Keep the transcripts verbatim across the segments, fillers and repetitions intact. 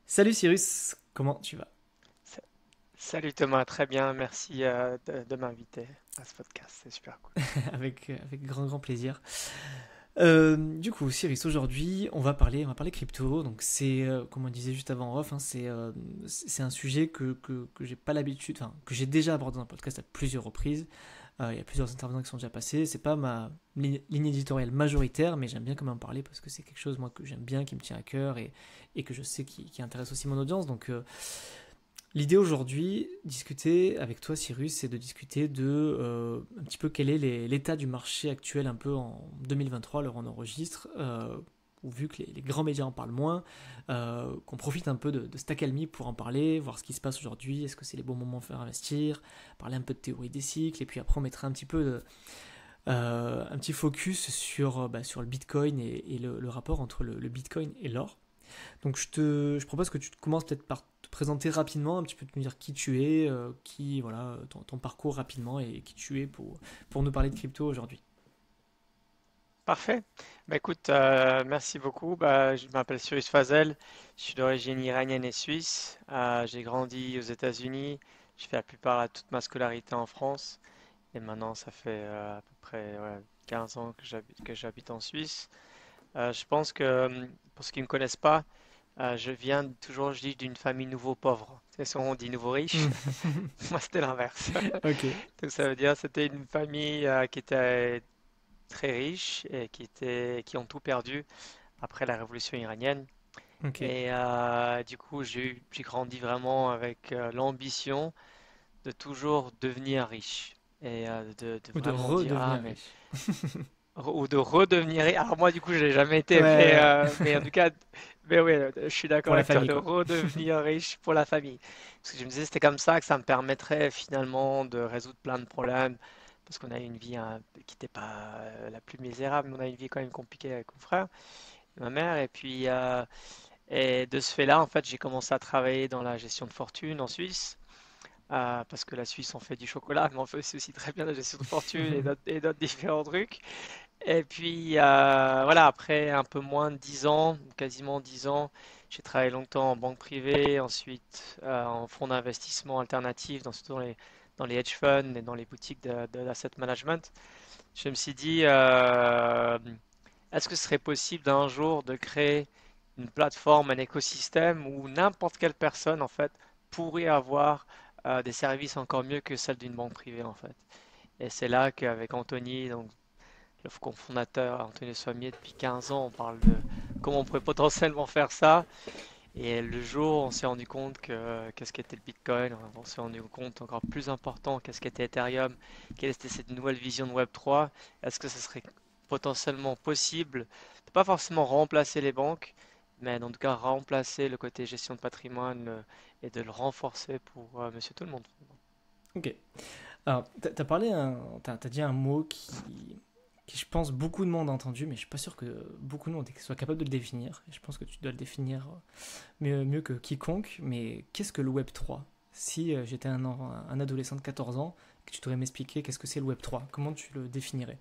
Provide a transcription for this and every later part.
Salut Cyrus, comment tu vas? Sa- Salut Thomas, très bien, merci euh, de, de m'inviter à ce podcast, c'est super cool. Avec, euh, avec grand grand plaisir. Euh, du coup, Cyrus, aujourd'hui, on va parler, on va parler crypto. Donc c'est, euh, comme on disait juste avant en off, hein, c'est euh, c'est c'est un sujet que, que, que j'ai pas l'habitude, enfin que j'ai déjà abordé dans un podcast à plusieurs reprises. Euh, il y a plusieurs intervenants qui sont déjà passés. C'est pas ma ligne, ligne éditoriale majoritaire, mais j'aime bien quand même en parler parce que c'est quelque chose moi que j'aime bien, qui me tient à cœur et, et que je sais qui, qui intéresse aussi mon audience. Donc euh, l'idée aujourd'hui, discuter avec toi, Cyrus, c'est de discuter de euh, un petit peu quel est les- l'état du marché actuel un peu en deux mille vingt-trois, l'heure où on enregistre, euh, où vu que les, les grands médias en parlent moins, euh, qu'on profite un peu de, de cette accalmie pour en parler, voir ce qui se passe aujourd'hui, est-ce que c'est les bons moments pour investir, parler un peu de théorie des cycles, et puis après on mettra un petit peu de, euh, un petit focus sur, euh, bah, sur le Bitcoin et, et le, le rapport entre le, le Bitcoin et l'or. Donc je te, je propose que tu te commences peut-être par te présenter rapidement, un petit peu te dire qui tu es, euh, qui voilà ton, ton parcours rapidement et qui tu es pour pour nous parler de crypto aujourd'hui. Parfait. Bah, écoute, euh, merci beaucoup. Bah, je m'appelle Cyrus Fazel, je suis d'origine iranienne et suisse. Euh, j'ai grandi aux États-Unis, j'ai fait la plupart de toute ma scolarité en France et maintenant ça fait euh, à peu près ouais, quinze ans que j'habite que j'habite en Suisse. Euh, je pense que hum, pour ceux qui ne me connaissent pas, euh, je viens toujours, je dis, d'une famille nouveau pauvre. C'est ce qu'on dit nouveau riche. Hmm. Moi, c'était l'inverse. Ok, Donc ça veut dire que c'était une famille euh, qui était très riche et qui était, qui ont tout perdu après la révolution iranienne. ok. Et euh, du coup, j'ai eu- j'ai grandi vraiment avec euh, l'ambition de toujours devenir riche et euh, de, de Ou de vraiment dire, ah, redevenir mais riche. re- ou de redevenir riche. Alors moi, du coup, je l'ai jamais Ouais, été, mais, ouais, euh, ouais. mais en tout cas, mais oui, je suis d'accord Pour la avec toi, famille de quoi. redevenir riche pour la famille. Parce que je me disais, c'était comme ça que ça me permettrait finalement de résoudre plein de problèmes. Parce qu'on a une vie hein, qui n'était pas euh, la plus misérable, mais on a une vie quand même compliquée avec mon frère et ma mère. Et puis, euh, et de ce fait-là, en fait, j'ai commencé à travailler dans la gestion de fortune en Suisse. Euh, parce que la Suisse, on fait du chocolat, mais on fait aussi très bien la gestion de fortune et d'autres et d'autres différents trucs. Et puis, euh, voilà, après un peu moins de dix ans, quasiment dix ans, j'ai travaillé longtemps en banque privée, ensuite euh, en fonds d'investissement alternatifs, dans, surtout dans les, dans les hedge funds et dans les boutiques de, de l'asset management. Je me suis dit, euh, est-ce que ce serait possible d'un jour de créer une plateforme, un écosystème où n'importe quelle personne, en fait, pourrait avoir euh, des services encore mieux que celles d'une banque privée, en fait. Et c'est là qu'avec Anthony, donc le cofondateur Anthony Sommier, depuis quinze ans, on parle de comment on pourrait potentiellement faire ça. Et le jour, où on s'est rendu compte que qu'est-ce qu'était le Bitcoin, on s'est rendu compte encore plus important qu'est-ce qu'était Ethereum, quelle était cette nouvelle vision de Web trois. Est-ce que ce serait potentiellement possible de pas forcément remplacer les banques, mais en tout cas remplacer le côté gestion de patrimoine euh, et de le renforcer pour euh, Monsieur Tout le monde. Ok. Alors t'as as parlé un, t'as as dit un mot qui qui je pense beaucoup de monde a entendu, mais je suis pas sûr que beaucoup de monde soit capable de le définir. Et je pense que tu dois le définir mieux, mieux que quiconque, mais qu'est-ce que le Web trois? Si euh, j'étais un, un adolescent de quatorze ans, que tu devrais m'expliquer qu'est-ce que c'est le Web trois, comment tu le définirais?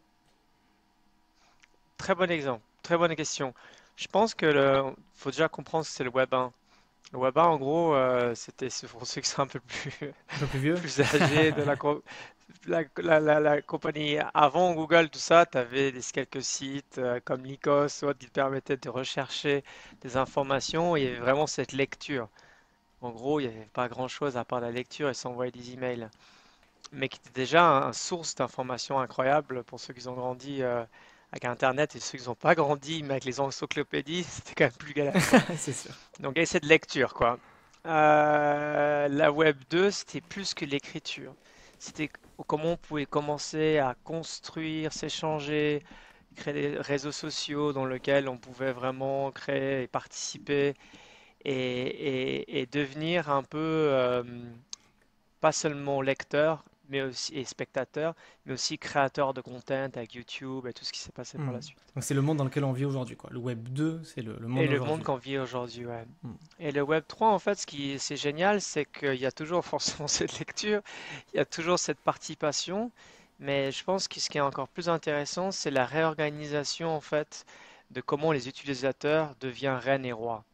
Très bon exemple, très bonne question. Je pense que le, faut déjà comprendre ce que c'est le Web un. Le Web un, en gros, euh, c'était c'est pour ceux qui sont un peu plus, Un peu plus vieux? plus âgés de la, co- la, la, la- la compagnie. Avant Google, tout ça, tu avais des, quelques sites euh, comme Lycos ou autres qui te permettaient de rechercher des informations. Il y avait vraiment cette lecture. En gros, il n'y avait pas grand-chose à part la lecture et s'envoyer des emails. Mais qui était déjà un, un source d'informations incroyable pour ceux qui ont grandi euh, avec Internet et ceux qui n'ont pas grandi, mais avec les encyclopédies, c'était quand même plus galère, quoi. C'est sûr. Donc, il y avait cette lecture, quoi. Euh, la Web deux, c'était plus que l'écriture. C'était comment on pouvait commencer à construire, s'échanger, créer des réseaux sociaux dans lesquels on pouvait vraiment créer et participer et, et- et devenir un peu, euh, pas seulement lecteur, mais aussi et spectateur, mais aussi créateur de content avec YouTube et tout ce qui s'est passé par Hmm. la suite. Donc c'est le monde dans lequel on vit aujourd'hui, quoi. Le Web deux, c'est le, le monde Et le monde d'aujourd'hui. qu'on vit aujourd'hui, ouais. Hmm. Et le Web trois, en fait, ce qui c'est génial, c'est qu'il y a toujours forcément cette lecture, il y a toujours cette participation, mais je pense que ce qui est encore plus intéressant, c'est la réorganisation, en fait, de comment les utilisateurs deviennent reines et rois.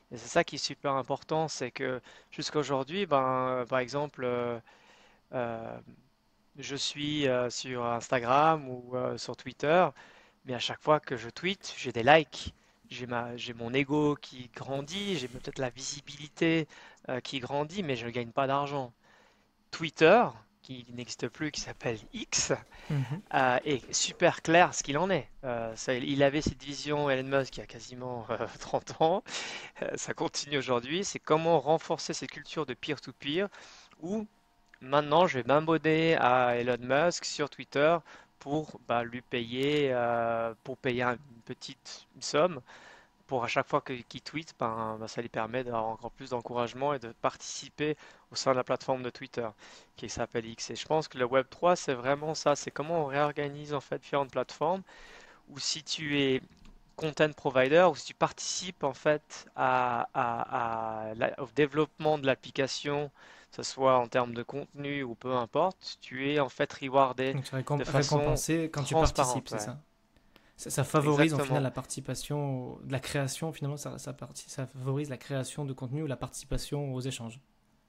Et c'est ça qui est super important, c'est que jusqu'à aujourd'hui, ben, par exemple, euh, euh, je suis euh, sur Instagram ou euh, sur Twitter, mais à chaque fois que je tweete, j'ai des likes. J'ai ma, j'ai mon ego qui grandit, j'ai peut-être la visibilité euh, qui grandit, mais je ne gagne pas d'argent. Twitter, qui n'existe plus, qui s'appelle X, Mhm. euh, est super clair ce qu'il en est. Euh, ça, il avait cette vision, Elon Musk, il y a quasiment euh, trente ans. Euh, ça continue aujourd'hui. C'est comment renforcer cette culture de peer-to-peer où maintenant je vais m'abonner à Elon Musk sur Twitter pour bah, lui payer, euh, pour payer un- une petite somme pour à chaque fois que- qu'il tweet, ben, ben, ça lui permet d'avoir encore plus d'encouragement et de participer au sein de la plateforme de Twitter qui s'appelle X. Et je pense que le Web trois, c'est vraiment ça, c'est comment on réorganise en fait différentes plateformes ou si tu es content provider ou si tu participes en fait à, à- à la- au développement de l'application, que ce soit en termes de contenu ou peu importe, tu es en fait rewardé Donc tu es récom- de façon récompensé quand tu participes, transparente. c'est Ouais, ça? Ça, ça favorise en final exactement. la participation, au- de la création, finalement, ça, ça, parti- ça favorise la création de contenu ou la participation aux échanges.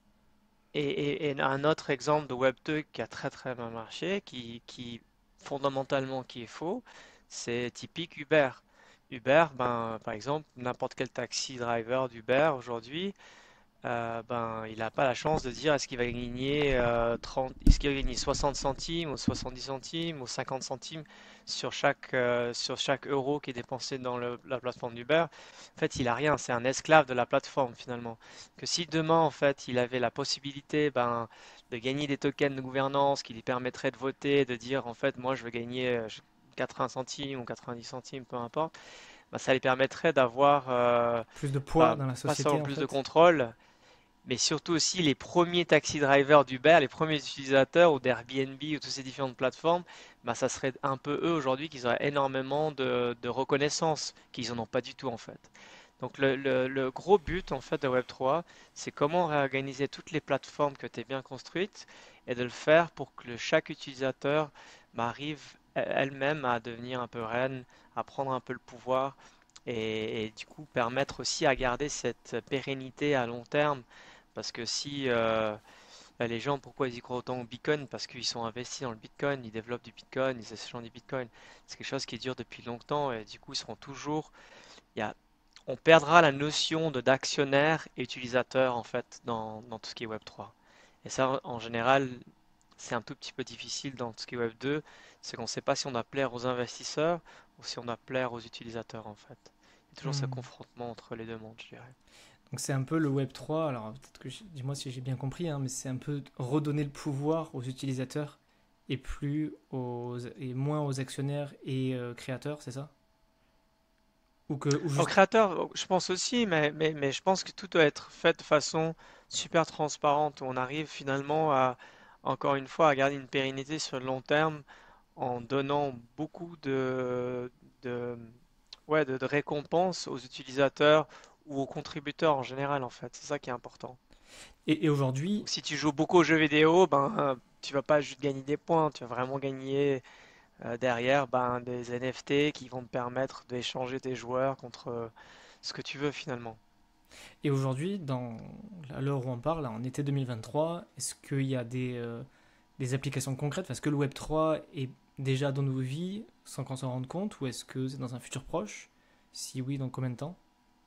Et, et- et un autre exemple de Web deux qui a très très bien marché, qui, qui fondamentalement qui est faux, c'est typique Uber. Uber, ben, par exemple, n'importe quel taxi driver d'Uber aujourd'hui, euh, ben, il n'a pas la chance de dire est-ce qu'il va gagner euh, trente, est-ce qu'il va gagner soixante centimes ou soixante-dix centimes ou cinquante centimes sur chaque, euh, sur chaque euro qui est dépensé dans le- la plateforme d'Uber. En fait, il a rien, c'est un esclave de la plateforme finalement. Que si demain, en fait, il avait la possibilité ben, de gagner des tokens de gouvernance qui lui permettraient de voter, de dire en fait, moi je veux gagner euh, je- quatre-vingts centimes ou quatre-vingt-dix centimes, peu importe, ben, ça lui permettrait d'avoir euh, Plus de poids bah, dans la pas seulement société, en plus de fait. contrôle, mais surtout aussi les premiers taxi drivers d'Uber, les premiers utilisateurs ou d'Airbnb ou toutes ces différentes plateformes, bah, ça serait un peu eux aujourd'hui qui auraient énormément de, de reconnaissance, qu'ils n'en ont pas du tout en fait. Donc le, le- le gros but en fait de Web trois, c'est comment réorganiser toutes les plateformes que tu as bien construites et de le faire pour que le- chaque utilisateur bah, arrive e- elle-même à devenir un peu reine, à prendre un peu le pouvoir et, et du coup permettre aussi à garder cette pérennité à long terme parce que si euh, bah, les gens, pourquoi ils y croient autant au Bitcoin? Parce qu'ils sont investis dans le Bitcoin, ils développent du Bitcoin, ils échangent du Bitcoin. C'est quelque chose qui dure depuis longtemps et du coup, ils seront toujours. Il y a, on perdra la notion de d'actionnaire et utilisateur en fait dans, dans tout ce qui est Web trois. Et ça, en général, c'est un tout petit peu difficile dans tout ce qui est Web deux. C'est qu'on ne sait pas si on doit plaire aux investisseurs ou si on doit plaire aux utilisateurs en fait. Il y a toujours ce Hmm. confrontement entre les deux mondes, je dirais. Donc c'est un peu le Web trois, alors peut-être que, je- dis-moi si j'ai bien compris, hein, mais c'est un peu redonner le pouvoir aux utilisateurs et plus aux, et moins aux actionnaires et euh, créateurs, c'est ça? Ou que, ou Au juste, créateur, je pense aussi, mais, mais, mais je pense que tout doit être fait de façon super transparente, où on arrive finalement à, encore une fois, à garder une pérennité sur le long terme en donnant beaucoup de, de, ouais, de, de récompenses aux utilisateurs ou aux contributeurs en général, en fait. C'est ça qui est important. et, et aujourd'hui, Donc, si tu joues beaucoup aux jeux vidéo, ben, euh, tu vas pas juste gagner des points, tu vas vraiment gagner euh, derrière ben, des N F T qui vont te permettre d'échanger tes joueurs contre euh, ce que tu veux finalement. et aujourd'hui, dans à l'heure où on parle, en été deux mille vingt-trois, est-ce qu'il y a des, euh, des applications concrètes? Est-ce que le Web trois est déjà dans nos vies sans qu'on s'en rende compte, ou est-ce que c'est dans un futur proche? Si oui, dans combien de temps?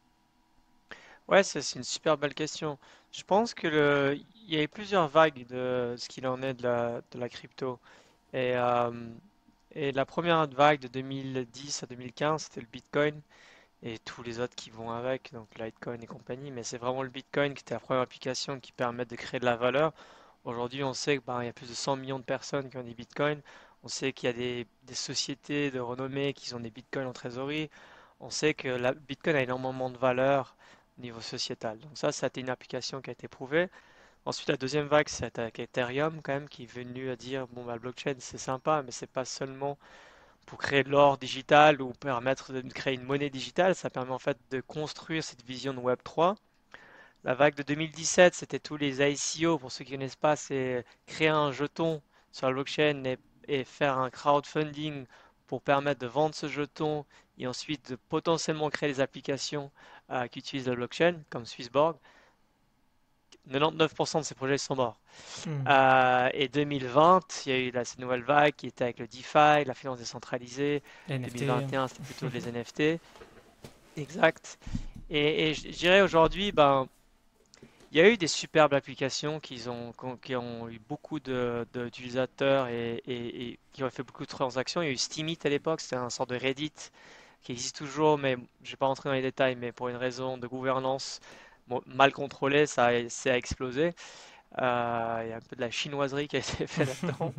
Ouais, ça, c'est une super belle question. Je pense que le, il y a eu plusieurs vagues de ce qu'il en est de la, de la crypto. Et, euh, et la première vague de deux mille dix à deux mille quinze, c'était le Bitcoin et tous les autres qui vont avec, donc Litecoin et compagnie. Mais c'est vraiment le Bitcoin qui était la première application qui permet de créer de la valeur. Aujourd'hui, on sait qu'il y a plus de cent millions de personnes qui ont des Bitcoins. On sait qu'il y a des, des sociétés de renommée qui ont des Bitcoins en trésorerie. On sait que la Bitcoin a énormément de valeur au niveau sociétal. Donc ça, ça a été une application qui a été prouvée. Ensuite, la deuxième vague, c'est avec Ethereum quand même qui est venu à dire, bon, bah, le blockchain, c'est sympa, mais c'est pas seulement pour créer de l'or digital ou permettre de créer une monnaie digitale. Ça permet en fait de construire cette vision de Web trois. La vague de deux mille dix-sept, c'était tous les I C O. Pour ceux qui ne connaissent pas, c'est créer un jeton sur la blockchain et, et faire un crowdfunding pour permettre de vendre ce jeton et ensuite de potentiellement créer des applications euh, qui utilisent la blockchain, comme Swissborg, quatre-vingt-dix-neuf pour cent de ces projets sont morts. Hmm. Euh, et deux mille vingt, il y a eu la, cette nouvelle vague qui était avec le DeFi, la finance décentralisée. N F T. deux mille vingt et un, c'était plutôt les N F T. Exact. Et, et je je dirais aujourd'hui, ben, il y a eu des superbes applications qui ont, qui ont, qui ont eu beaucoup de, de- d'utilisateurs et, et- et qui ont fait beaucoup de transactions. Il y a eu Steemit à l'époque, c'était un sort de Reddit qui existe toujours, mais je ne vais pas rentrer dans les détails, mais pour une raison de gouvernance bon, mal contrôlée, ça a, ça a explosé. Euh, il y a un peu de la chinoiserie qui a été faite là-dedans.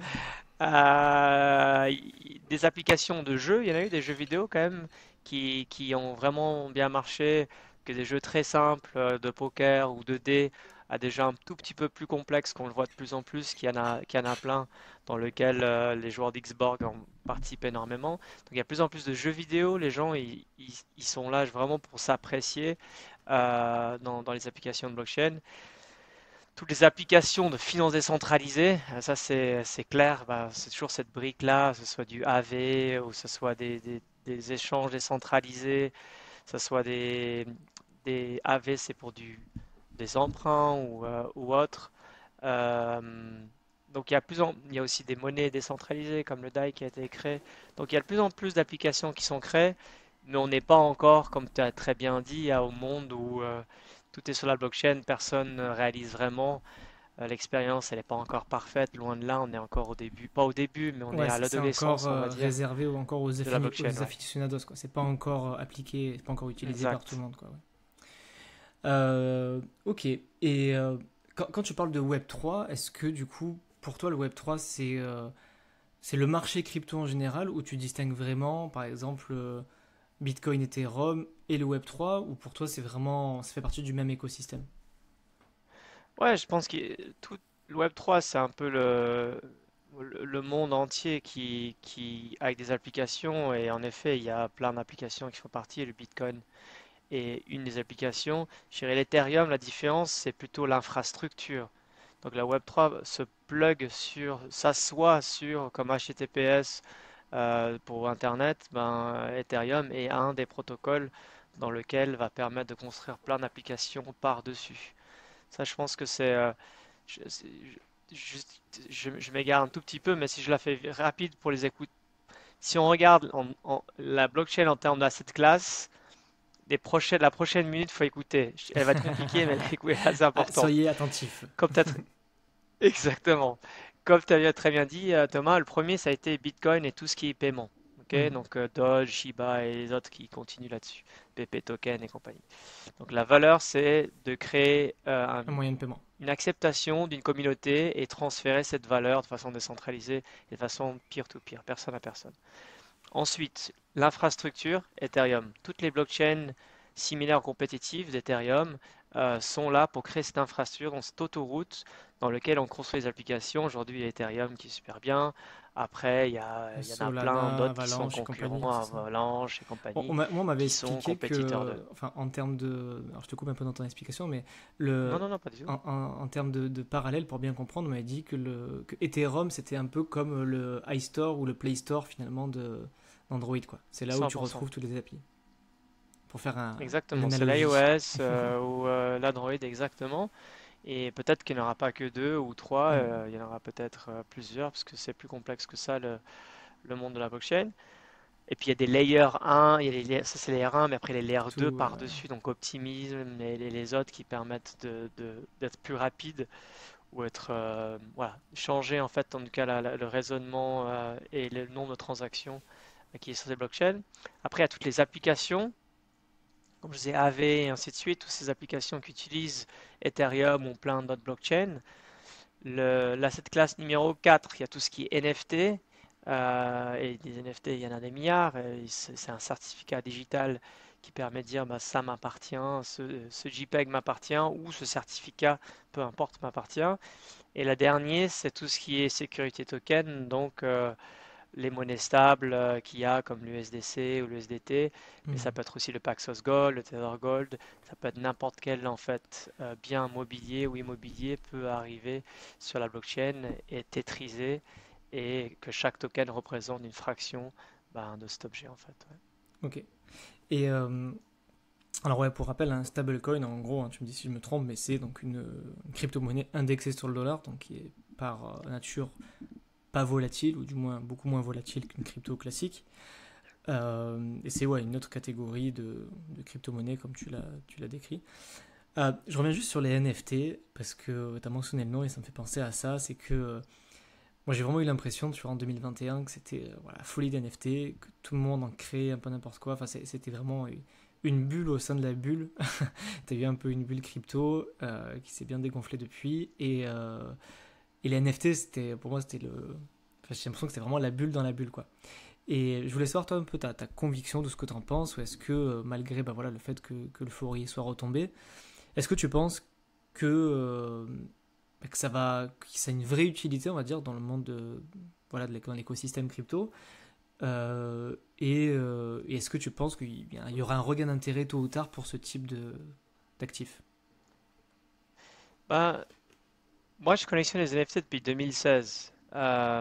Euh, y- des applications de jeux, il y en a eu des jeux vidéo quand même qui, qui ont vraiment bien marché, que des jeux très simples euh, de poker ou de dés à des jeux un tout petit peu plus complexes qu'on le voit de plus en plus, qu'il y en a, qu'il y en a plein dans lequel euh, les joueurs d'Xborg en participent énormément. Donc il y a de plus en plus de jeux vidéo, les gens ils, ils- ils sont là vraiment pour s'apprécier euh, dans, dans les applications de blockchain. Toutes les applications de finance décentralisée, euh, ça c'est c'est clair, bah, c'est toujours cette brique-là, que ce soit du A V ou que ce soit des, des- des échanges décentralisés, que ce soit des, des A V, c'est pour du, des emprunts ou, euh, ou autre. Euh, donc il y a plus en- il y a aussi des monnaies décentralisées comme le D A I qui a été créé. Donc il y a de plus en plus d'applications qui sont créées, mais on n'est pas encore, comme tu as très bien dit, à- au monde où euh, tout est sur la blockchain, personne ne réalise vraiment. Euh, l'expérience, elle n'est pas encore parfaite, loin de là, on est encore au début. Pas au début, mais on est Ouais, à c'est c'est encore l'adolescence, on va euh, dire, réservé ou encore aux, de la affini- blockchain, aux ouais. aficionados, quoi. C'est pas encore euh, appliqué, c'est pas encore utilisé par tout Exact. le monde, quoi. Ouais. Euh, ok. Et euh, quand, quand tu parles de web trois, est-ce que du coup, pour toi, le web trois, c'est euh, c'est le marché crypto en général où tu distingues vraiment, par exemple, euh, Bitcoin, Ethereum et le web trois, ou pour toi, c'est vraiment, ça fait partie du même écosystème? Ouais, je pense que tout le web trois, c'est un peu le, le le monde entier qui, qui, avec des applications, et en effet, il y a plein d'applications qui font partie, et le Bitcoin est une des applications. Je dirais l'Ethereum, la différence, c'est plutôt l'infrastructure. Donc la web trois se plug sur, s'assoit sur, comme H T T P S euh, pour Internet, ben, Ethereum est un des protocoles dans lequel va permettre de construire plein d'applications par-dessus. Ça, je pense que c'est, euh, je, c'est- je, je- je m'égare un tout petit peu, mais si je la fais rapide pour les écoutes, si on regarde en- en- la blockchain en termes d'asset class, des prochaines, la prochaine minute, faut écouter. Elle va être compliquée, mais elle est assez Ah, importante. soyez attentifs. Comme t'as tr- Exactement. Comme tu as très bien dit, euh, Thomas, le premier, ça a été Bitcoin et tout ce qui est paiement. Ok, Hmm. donc euh, Doge, Shiba et les autres qui continuent là-dessus, P P Token et compagnie. Donc la valeur, c'est de créer euh, un- Un moyen de paiement. une acceptation d'une communauté et transférer cette valeur de façon décentralisée et de façon peer-to-peer, personne à personne. Ensuite, l'infrastructure Ethereum. Toutes les blockchains similaires ou compétitives d'Ethereum euh, sont là pour créer cette infrastructure, dans cette autoroute dans laquelle on construit les applications. Aujourd'hui, il y a Ethereum qui est super bien. Après, il y a, il y en a plein Solana, d'autres qui sont Avalanche et compagnie, concurrents, c'est ça. Avalanche et Bon, on compagnie, m'a- moi, on m'avait qui sont expliqué compétiteurs que, d'eux. enfin, en termes de, alors je te coupe un peu dans ton explication, mais Non, le, non, non, pas du tout. en, en- en termes de, de parallèle, pour bien comprendre, on m'avait dit que le, que Ethereum, c'était un peu comme le iStore ou le Play Store finalement de d'Android, quoi. C'est là où tu cent pour cent. retrouves toutes les applis. Pour faire un- une Exactement, c'est analogie. l'iOS euh, ou euh, l'Android exactement. Et peut-être qu'il n'y en aura pas que deux ou trois, Hmm. euh, il y en aura peut-être euh, plusieurs, parce que c'est plus complexe que ça, le, le monde de la blockchain. Et puis il y a des layers un, il y a les, layers- ça c'est layer un, mais après les layers Tout, deux ouais, par-dessus, donc Optimism et les, les autres qui permettent de, de- d'être plus rapide ou être, euh, voilà, changer en fait en tout cas la- la- le raisonnement euh, et le nombre de transactions euh, qui est sur ces blockchains. Après il y a toutes les applications, comme je disais A V et ainsi de suite, toutes ces applications qui utilisent Ethereum ou plein d'autres blockchains. Le, l'asset class numéro quatre, il y a tout ce qui est N F T. Euh, et des N F T, il y en a des milliards. et C'est c'est un certificat digital qui permet de dire bah, ça m'appartient, ce, ce JPEG m'appartient ou ce certificat, peu importe, m'appartient. Et la dernière, c'est tout ce qui est sécurité token, donc euh, les monnaies stables euh, qu'il y a comme l'U S D C ou l'U S D T, mais ça Hmm. peut être aussi le Paxos Gold, le Tether Gold, ça peut être n'importe quel en fait euh, bien mobilier ou immobilier peut arriver sur la blockchain et être tétrisé et que chaque token représente une fraction ben, de cet objet en fait. Ouais. Ok. Et euh, Alors ouais, pour rappel, un stablecoin, en gros, hein, tu me dis si je me trompe, mais c'est donc une, une crypto-monnaie indexée sur le dollar, donc qui est par euh, nature pas volatile, ou du moins beaucoup moins volatile qu'une crypto classique. Euh, et c'est ouais, une autre catégorie de, de crypto-monnaie, comme tu l'as, tu l'as décrit. Euh, je reviens juste sur les N F T, parce que tu as mentionné le nom et ça me fait penser à ça, c'est que euh, moi j'ai vraiment eu l'impression, tu vois, en deux mille vingt et un, que c'était euh, voilà, folie d'N F T, que tout le monde en créait un peu n'importe quoi, enfin c'est- c'était vraiment une bulle au sein de la bulle. Tu as eu un peu une bulle crypto euh, qui s'est bien dégonflée depuis, et, euh, et les N F T, c'était, pour moi, c'était le... Enfin, j'ai l'impression que c'était vraiment la bulle dans la bulle, quoi. Et je voulais savoir, toi, un peu ta, ta conviction de ce que tu en penses, ou est-ce que, euh, malgré bah, voilà, le fait que, que le Fourier soit retombé, est-ce que tu penses que, euh, bah, que ça va, que ça a une vraie utilité, on va dire, dans le monde de, voilà, de l'éco- dans l'écosystème crypto. Euh, et, euh, et est-ce que tu penses qu'il y a- il y aura un regain d'intérêt tôt ou tard pour ce type de, d'actifs? Ben, moi, je collectionne les N F T depuis deux mille seize. Euh,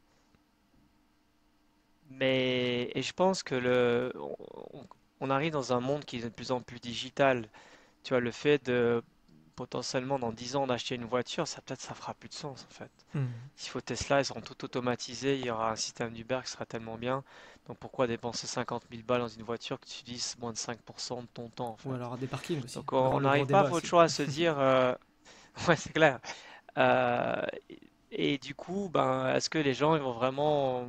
mais et je pense que le, on, on arrive dans un monde qui est de plus en plus digital. Tu vois, le fait de potentiellement dans dix ans d'acheter une voiture, ça peut-être ça fera plus de sens en fait. Hmm. S'il faut Tesla, ils seront tout automatisés, il y aura un système d'Uber qui sera tellement bien. Donc pourquoi dépenser cinquante mille balles dans une voiture que tu utilises moins de cinq pour cent de ton temps en Ou fait? alors des parkings aussi. Donc Le on gros, on le gros n'arrive pas à débat votre aussi. choix à se dire, euh, ouais c'est clair. Euh, et du coup, ben, est-ce que les gens ils vont vraiment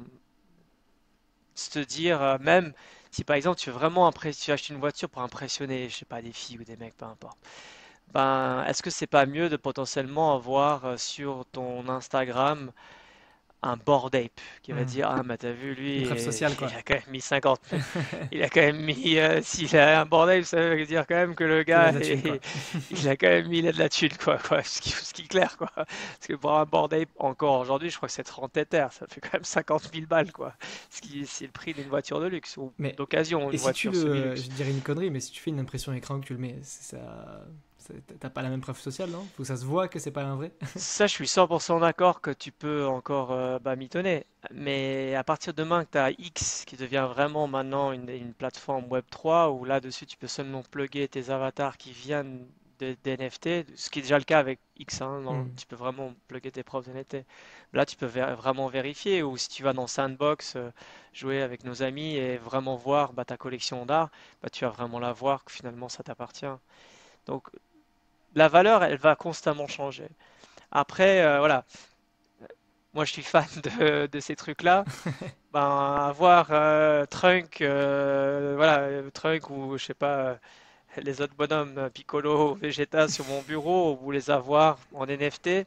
se dire, euh, même si par exemple tu veux vraiment impré- tu achètes une voiture pour impressionner, je sais pas, des filles ou des mecs, peu importe. Ben, est-ce que c'est pas mieux de potentiellement avoir euh, sur ton Instagram un bored ape qui va Hmm. dire, ah, mais t'as vu, Une lui, preuve euh, sociale, il quoi. a quand même mis cinquante, il a quand même mis, euh, s'il a un bored ape, ça veut dire quand même que le Qu'il a de gars, la thune, quoi. est- il a quand même mis il a de la thune, quoi, quoi, ce qui, ce qui est clair, quoi. Parce que pour un bored ape, encore aujourd'hui, je crois que c'est trente Tether, ça fait quand même cinquante mille balles, quoi. Ce qui, c'est le prix d'une voiture de luxe, ou Mais, d'occasion, et une si tu voiture le. semi-luxe. Je dirais une connerie, mais si tu fais une impression écran que tu le mets, c'est ça. ça- T'as pas la même preuve sociale, non? Faut que ça se voit que c'est pas un vrai. Ça, je suis cent pour cent d'accord que tu peux encore euh, bah, mitonner. Mais à partir de demain que tu as X qui devient vraiment maintenant une, une plateforme web trois où là-dessus tu peux seulement plugger tes avatars qui viennent de, des N F T, ce qui est déjà le cas avec X, hein, dans- Hmm. tu peux vraiment plugger tes propres N F T. Là, tu peux ver- vraiment vérifier ou si tu vas dans Sandbox, euh, jouer avec nos amis et vraiment voir bah, ta collection d'art, bah, tu vas vraiment la voir que finalement ça t'appartient. Donc la valeur, elle va constamment changer. Après, euh, voilà, moi je suis fan de, de ces trucs-là. Ben, avoir euh, Trunk, euh, voilà, euh, Trunk ou je sais pas, euh, les autres bonhommes, euh, Piccolo, Vegeta sur mon bureau, ou les avoir en N F T,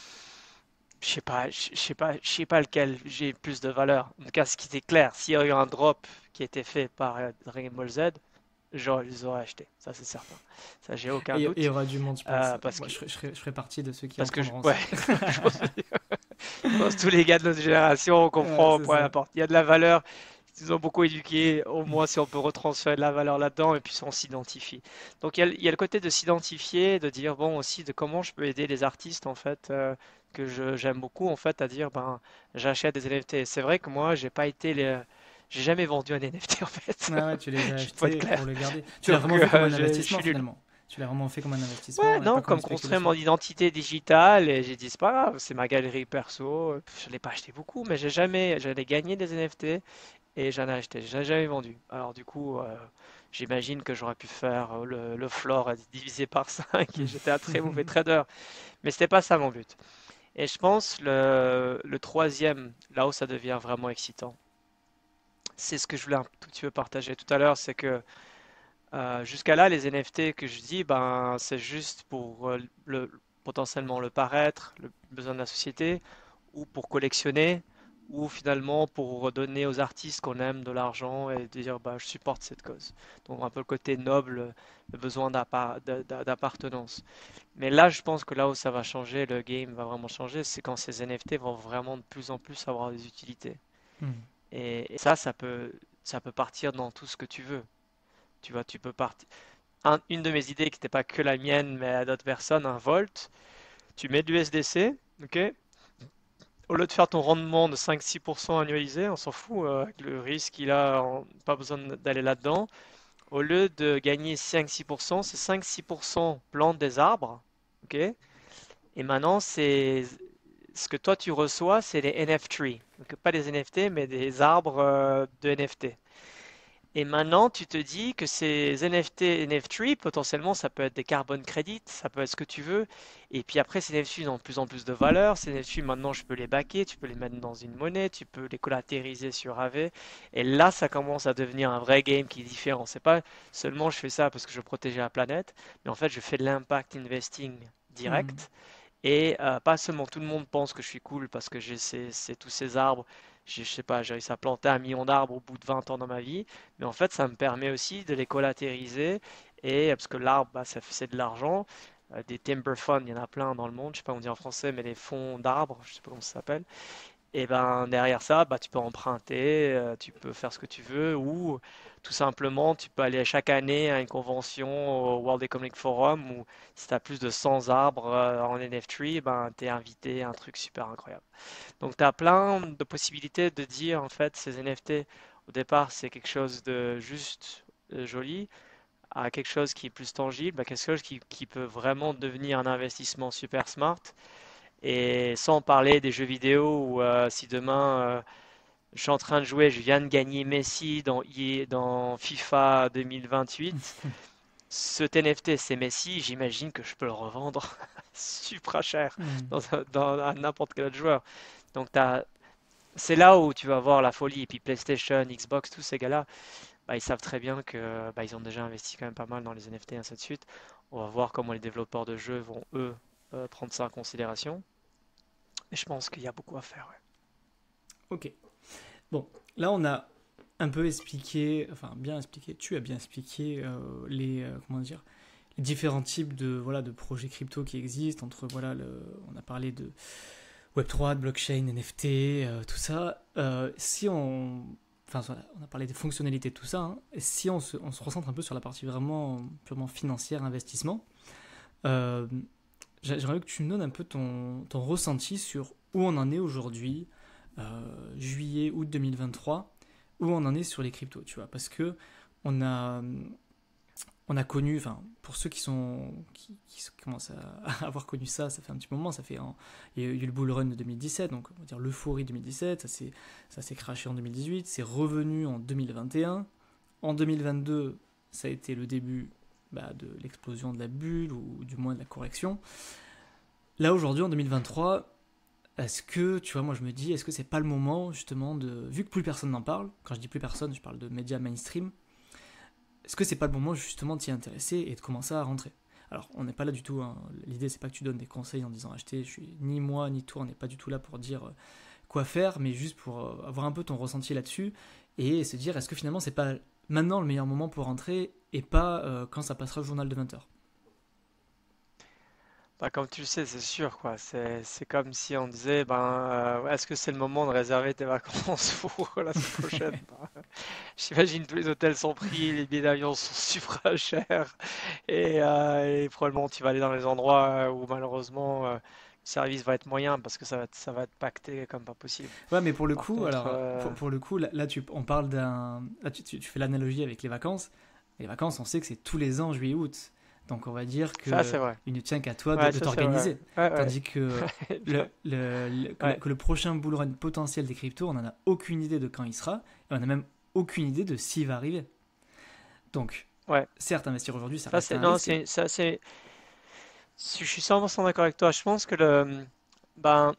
je sais pas, je je sais pas, je sais pas lequel j'ai plus de valeur. En tout cas, ce qui est clair, s'il y a eu un drop qui a été fait par euh, Dragon Ball Z, je les aurais achetés, ça c'est certain. Ça, j'ai aucun Et et il y doute. aura du monde, je pense. Euh, parce Moi, que, je ferai, je ferai- je ferai partie de ceux qui en parce que je, prendront ouais, aussi. je pense Je pense que tous les gars de notre génération, on Ouais, comprend, c'est peu ça. importe. Il y a de la valeur, ils nous ont beaucoup éduqués, au moins si on peut retransférer de la valeur là-dedans, et puis on s'identifie. Donc il y a, le il y a le côté de s'identifier, de dire, bon, aussi, de comment je peux aider les artistes, en fait, euh, que je- j'aime beaucoup, en fait, à dire, ben, j'achète des N F T. C'est vrai que moi, j'ai pas été les... J'ai jamais vendu un N F T, en fait. Ouais, ouais, tu les as Je peux être achetés pour clair. le garder. Tu l'as Donc, vraiment vu comme euh, un je, je investissement, suis nul. finalement. Tu l'as vraiment fait comme un Ouais, investissement et non, pas comme une comme construire mon spéculation. identité digitale, et j'ai dit, c'est pas grave, c'est ma galerie perso. Je l'ai pas acheté beaucoup, mais j'ai jamais, j'allais gagner des N F T et j'en ai acheté, j'ai jamais vendu. Alors du coup, euh, j'imagine que j'aurais pu faire euh, le, le floor euh, divisé par cinq et j'étais un très mauvais trader, mais c'était pas ça mon but. Et je pense le, le troisième, là où ça devient vraiment excitant, c'est ce que je voulais un tout petit peu partager tout à l'heure, c'est que euh, jusqu'à là, les N F T que je dis, ben, c'est juste pour euh, le, potentiellement le paraître, le besoin de la société, ou pour collectionner, ou finalement pour redonner aux artistes qu'on aime de l'argent et dire, bah, je supporte cette cause. Donc un peu le côté noble, le besoin d'appar- d'a- d'a- d'appartenance. Mais là, je pense que là où ça va changer, le game va vraiment changer, c'est quand ces N F T vont vraiment de plus en plus avoir des utilités. Hmm. Et, et ça, ça peut, ça peut partir dans tout ce que tu veux. Tu vois, tu peux partir. Un- une de mes idées qui n'était pas que la mienne, mais à d'autres personnes, un Volt, tu mets de l'U S D C, ok? Au lieu de faire ton rendement de cinq six pour cent annualisé, on s'en fout, euh, avec le risque qu'il a, on- pas besoin d'aller là-dedans. au lieu de gagner cinq six pour cent, c'est cinq six pour cent plante des arbres, ok? Et maintenant, c'est ce que toi tu reçois, c'est les N F trees. Donc pas des N F T, mais des arbres euh, de N F T. Et maintenant, tu te dis que ces N F T, N F T, potentiellement, ça peut être des carbon credits, ça peut être ce que tu veux. Et puis après, ces N F T ont de plus en plus de valeur. Ces N F T, maintenant, je peux les backer, tu peux les mettre dans une monnaie, tu peux les collatériser sur Aave. Et là, ça commence à devenir un vrai game qui est différent. C'est pas seulement je fais ça parce que je veux protéger la planète, mais en fait, je fais de l'impact investing Hmm. direct. Et euh, pas seulement tout le monde pense que je suis cool parce que j'ai ces- ces- tous ces arbres, j'ai- je sais pas, j'ai réussi à planter un million d'arbres au bout de vingt ans dans ma vie, mais en fait ça me permet aussi de les collatériser et parce que l'arbre bah, ça fait- c'est de l'argent, euh, des timber funds, il y en a plein dans le monde, je sais pas comment on dit en français, mais les fonds d'arbres, je sais pas comment ça s'appelle. Et ben derrière ça, bah, tu peux emprunter, euh, tu peux faire ce que tu veux, ou tout simplement tu peux aller chaque année à une convention au World Economic Forum où si tu as plus de cent arbres euh, en N F T, ben, tu es invité à un truc super incroyable. Donc tu as plein de possibilités de dire en fait ces N F T au départ c'est quelque chose de juste euh, joli à quelque chose qui est plus tangible, à quelque chose qui, qui peut vraiment devenir un investissement super smart. Et sans parler des jeux vidéo où euh, si demain euh, je suis en train de jouer, je viens de gagner Messi dans, E A dans FIFA deux mille vingt-huit, cet N F T c'est Messi, j'imagine que je peux le revendre super cher Hmm. dans, un- dans à n'importe quel autre joueur. Donc t'as- c'est là où tu vas voir la folie. Et puis PlayStation, Xbox, tous ces gars-là, bah, ils savent très bien que bah, ils ont déjà investi quand même pas mal dans les N F T et ainsi de suite. On va voir comment les développeurs de jeux vont eux euh, prendre ça en considération. Mais je pense qu'il y a beaucoup à faire. Ouais. Ok. Bon, là on a un peu expliqué, enfin bien expliqué, tu as bien expliqué euh, les, euh, comment dire, les différents types de, voilà, de projets crypto qui existent. Entre, voilà, le, on a parlé de web trois, de blockchain, N F T, euh, tout ça. Euh, si on, enfin voilà, on a parlé des fonctionnalités de tout ça, hein, et si on se, on se recentre un peu sur la partie vraiment purement financière, investissement, euh, j'aimerais que tu me donnes un peu ton, ton ressenti sur où on en est aujourd'hui, euh, juillet, août deux mille vingt-trois, où on en est sur les cryptos, tu vois, parce que on a, on a connu, enfin, pour ceux qui sont, qui, qui commencent à avoir connu ça, ça fait un petit moment, ça fait, en- il y a eu le bull run de deux mille dix-sept, donc on va dire l'euphorie deux mille dix-sept, ça s'est, ça s'est crashé en deux mille dix-huit, c'est revenu en deux mille vingt et un, en deux mille vingt-deux, ça a été le début bah, de l'explosion de la bulle, ou du moins de la correction. Là aujourd'hui en deux mille vingt-trois, est-ce que, tu vois, moi je me dis, est-ce que c'est pas le moment justement de, vu que plus personne n'en parle, quand je dis plus personne, je parle de médias mainstream, est-ce que c'est pas le moment justement de t'y intéresser et de commencer à rentrer? Alors, on n'est pas là du tout, hein. L'idée c'est pas que tu donnes des conseils en disant acheter, je suis ni moi ni toi, on n'est pas du tout là pour dire euh, quoi faire, mais juste pour euh, avoir un peu ton ressenti là-dessus et se dire est-ce que finalement c'est pas maintenant le meilleur moment pour rentrer et pas euh, quand ça passera au journal de vingt heures. Bah, comme tu le sais, c'est sûr, quoi. C'est, c'est comme si on disait, ben, euh, est-ce que c'est le moment de réserver tes vacances pour la semaine prochaine? Ben, j'imagine tous les hôtels sont pris, les billets d'avion sont super chers, et, euh, et probablement tu vas aller dans les endroits où malheureusement euh, le service va être moyen parce que ça va être, ça va être pacté comme pas possible. Ouais, mais pour le Par coup, contre, alors, euh, pour, pour le coup, là, là, tu, on parle d'un. Là, tu, tu- tu fais l'analogie avec les vacances. Les vacances, on sait que c'est tous les ans, juillet-août. Donc, on va dire ça que c'est vrai. il ne tient qu'à toi de, Ouais, de ça c'est vrai. t'organiser. Ouais, ouais. Tandis que le, le- le- que le, Ouais, que le prochain bull run potentiel des cryptos, on n'en a aucune idée de quand il sera. Et on n'a même aucune idée de s'il va arriver. Donc, ouais. certes, investir aujourd'hui, ça Ça reste c'est, un non, risque. c'est, ça c'est, je suis cent pour cent d'accord avec toi. Je pense que le, ben,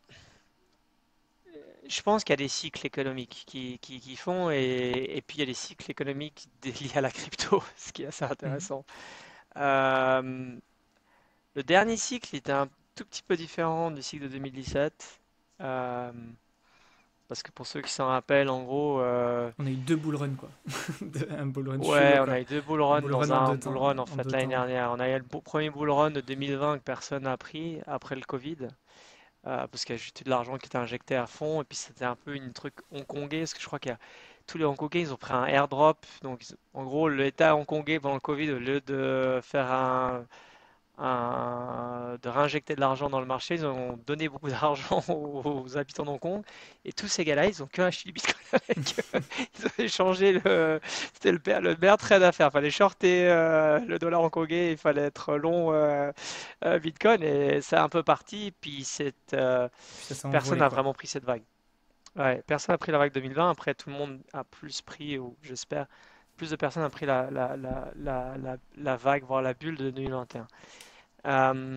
je pense qu'il y a des cycles économiques qui, qui, qui font et, et puis il y a des cycles économiques dé- liés à la crypto, ce qui est assez Mhm. intéressant. Euh, le dernier cycle était un tout petit peu différent du cycle de deux mille dix-sept. euh, Parce que pour ceux qui s'en rappellent, en gros, euh, On a eu deux bull runs, quoi. un bull run chelou, ouais, on quoi. a eu deux bull Un runs bull run dans en un deux bull temps. run en En fait deux l'année temps. dernière. On a eu le beau- premier bull run de deux mille vingt que personne n'a pris après le Covid. Euh, parce qu'il y a juste eu de l'argent qui était injecté à fond et puis c'était un peu une truc hongkongais parce que je crois qu'il y a tous les Hongkongais ils ont pris un airdrop donc ils- en gros l'État hongkongais pendant le Covid au lieu de faire un un- de réinjecter de l'argent dans le marché. Ils ont donné beaucoup d'argent aux, aux habitants d'Hong Kong. Et tous ces gars-là, ils ont que acheté du Bitcoin avec. Ils ont échangé le. C'était le, père- le meilleur trade à faire. Il fallait shorter euh, le dollar hongkongais, il fallait être long euh, euh, Bitcoin. Et c'est un peu parti. Puis cette, euh, Et puis ça s'est personne envolé, n'a quoi. vraiment pris cette vague. Ouais, personne n'a pris la vague deux mille vingt. Après, tout le monde a plus pris, ou j'espère, plus de personnes ont pris la, la, la, la, la, la vague, voire la bulle de deux mille vingt et un. Euh,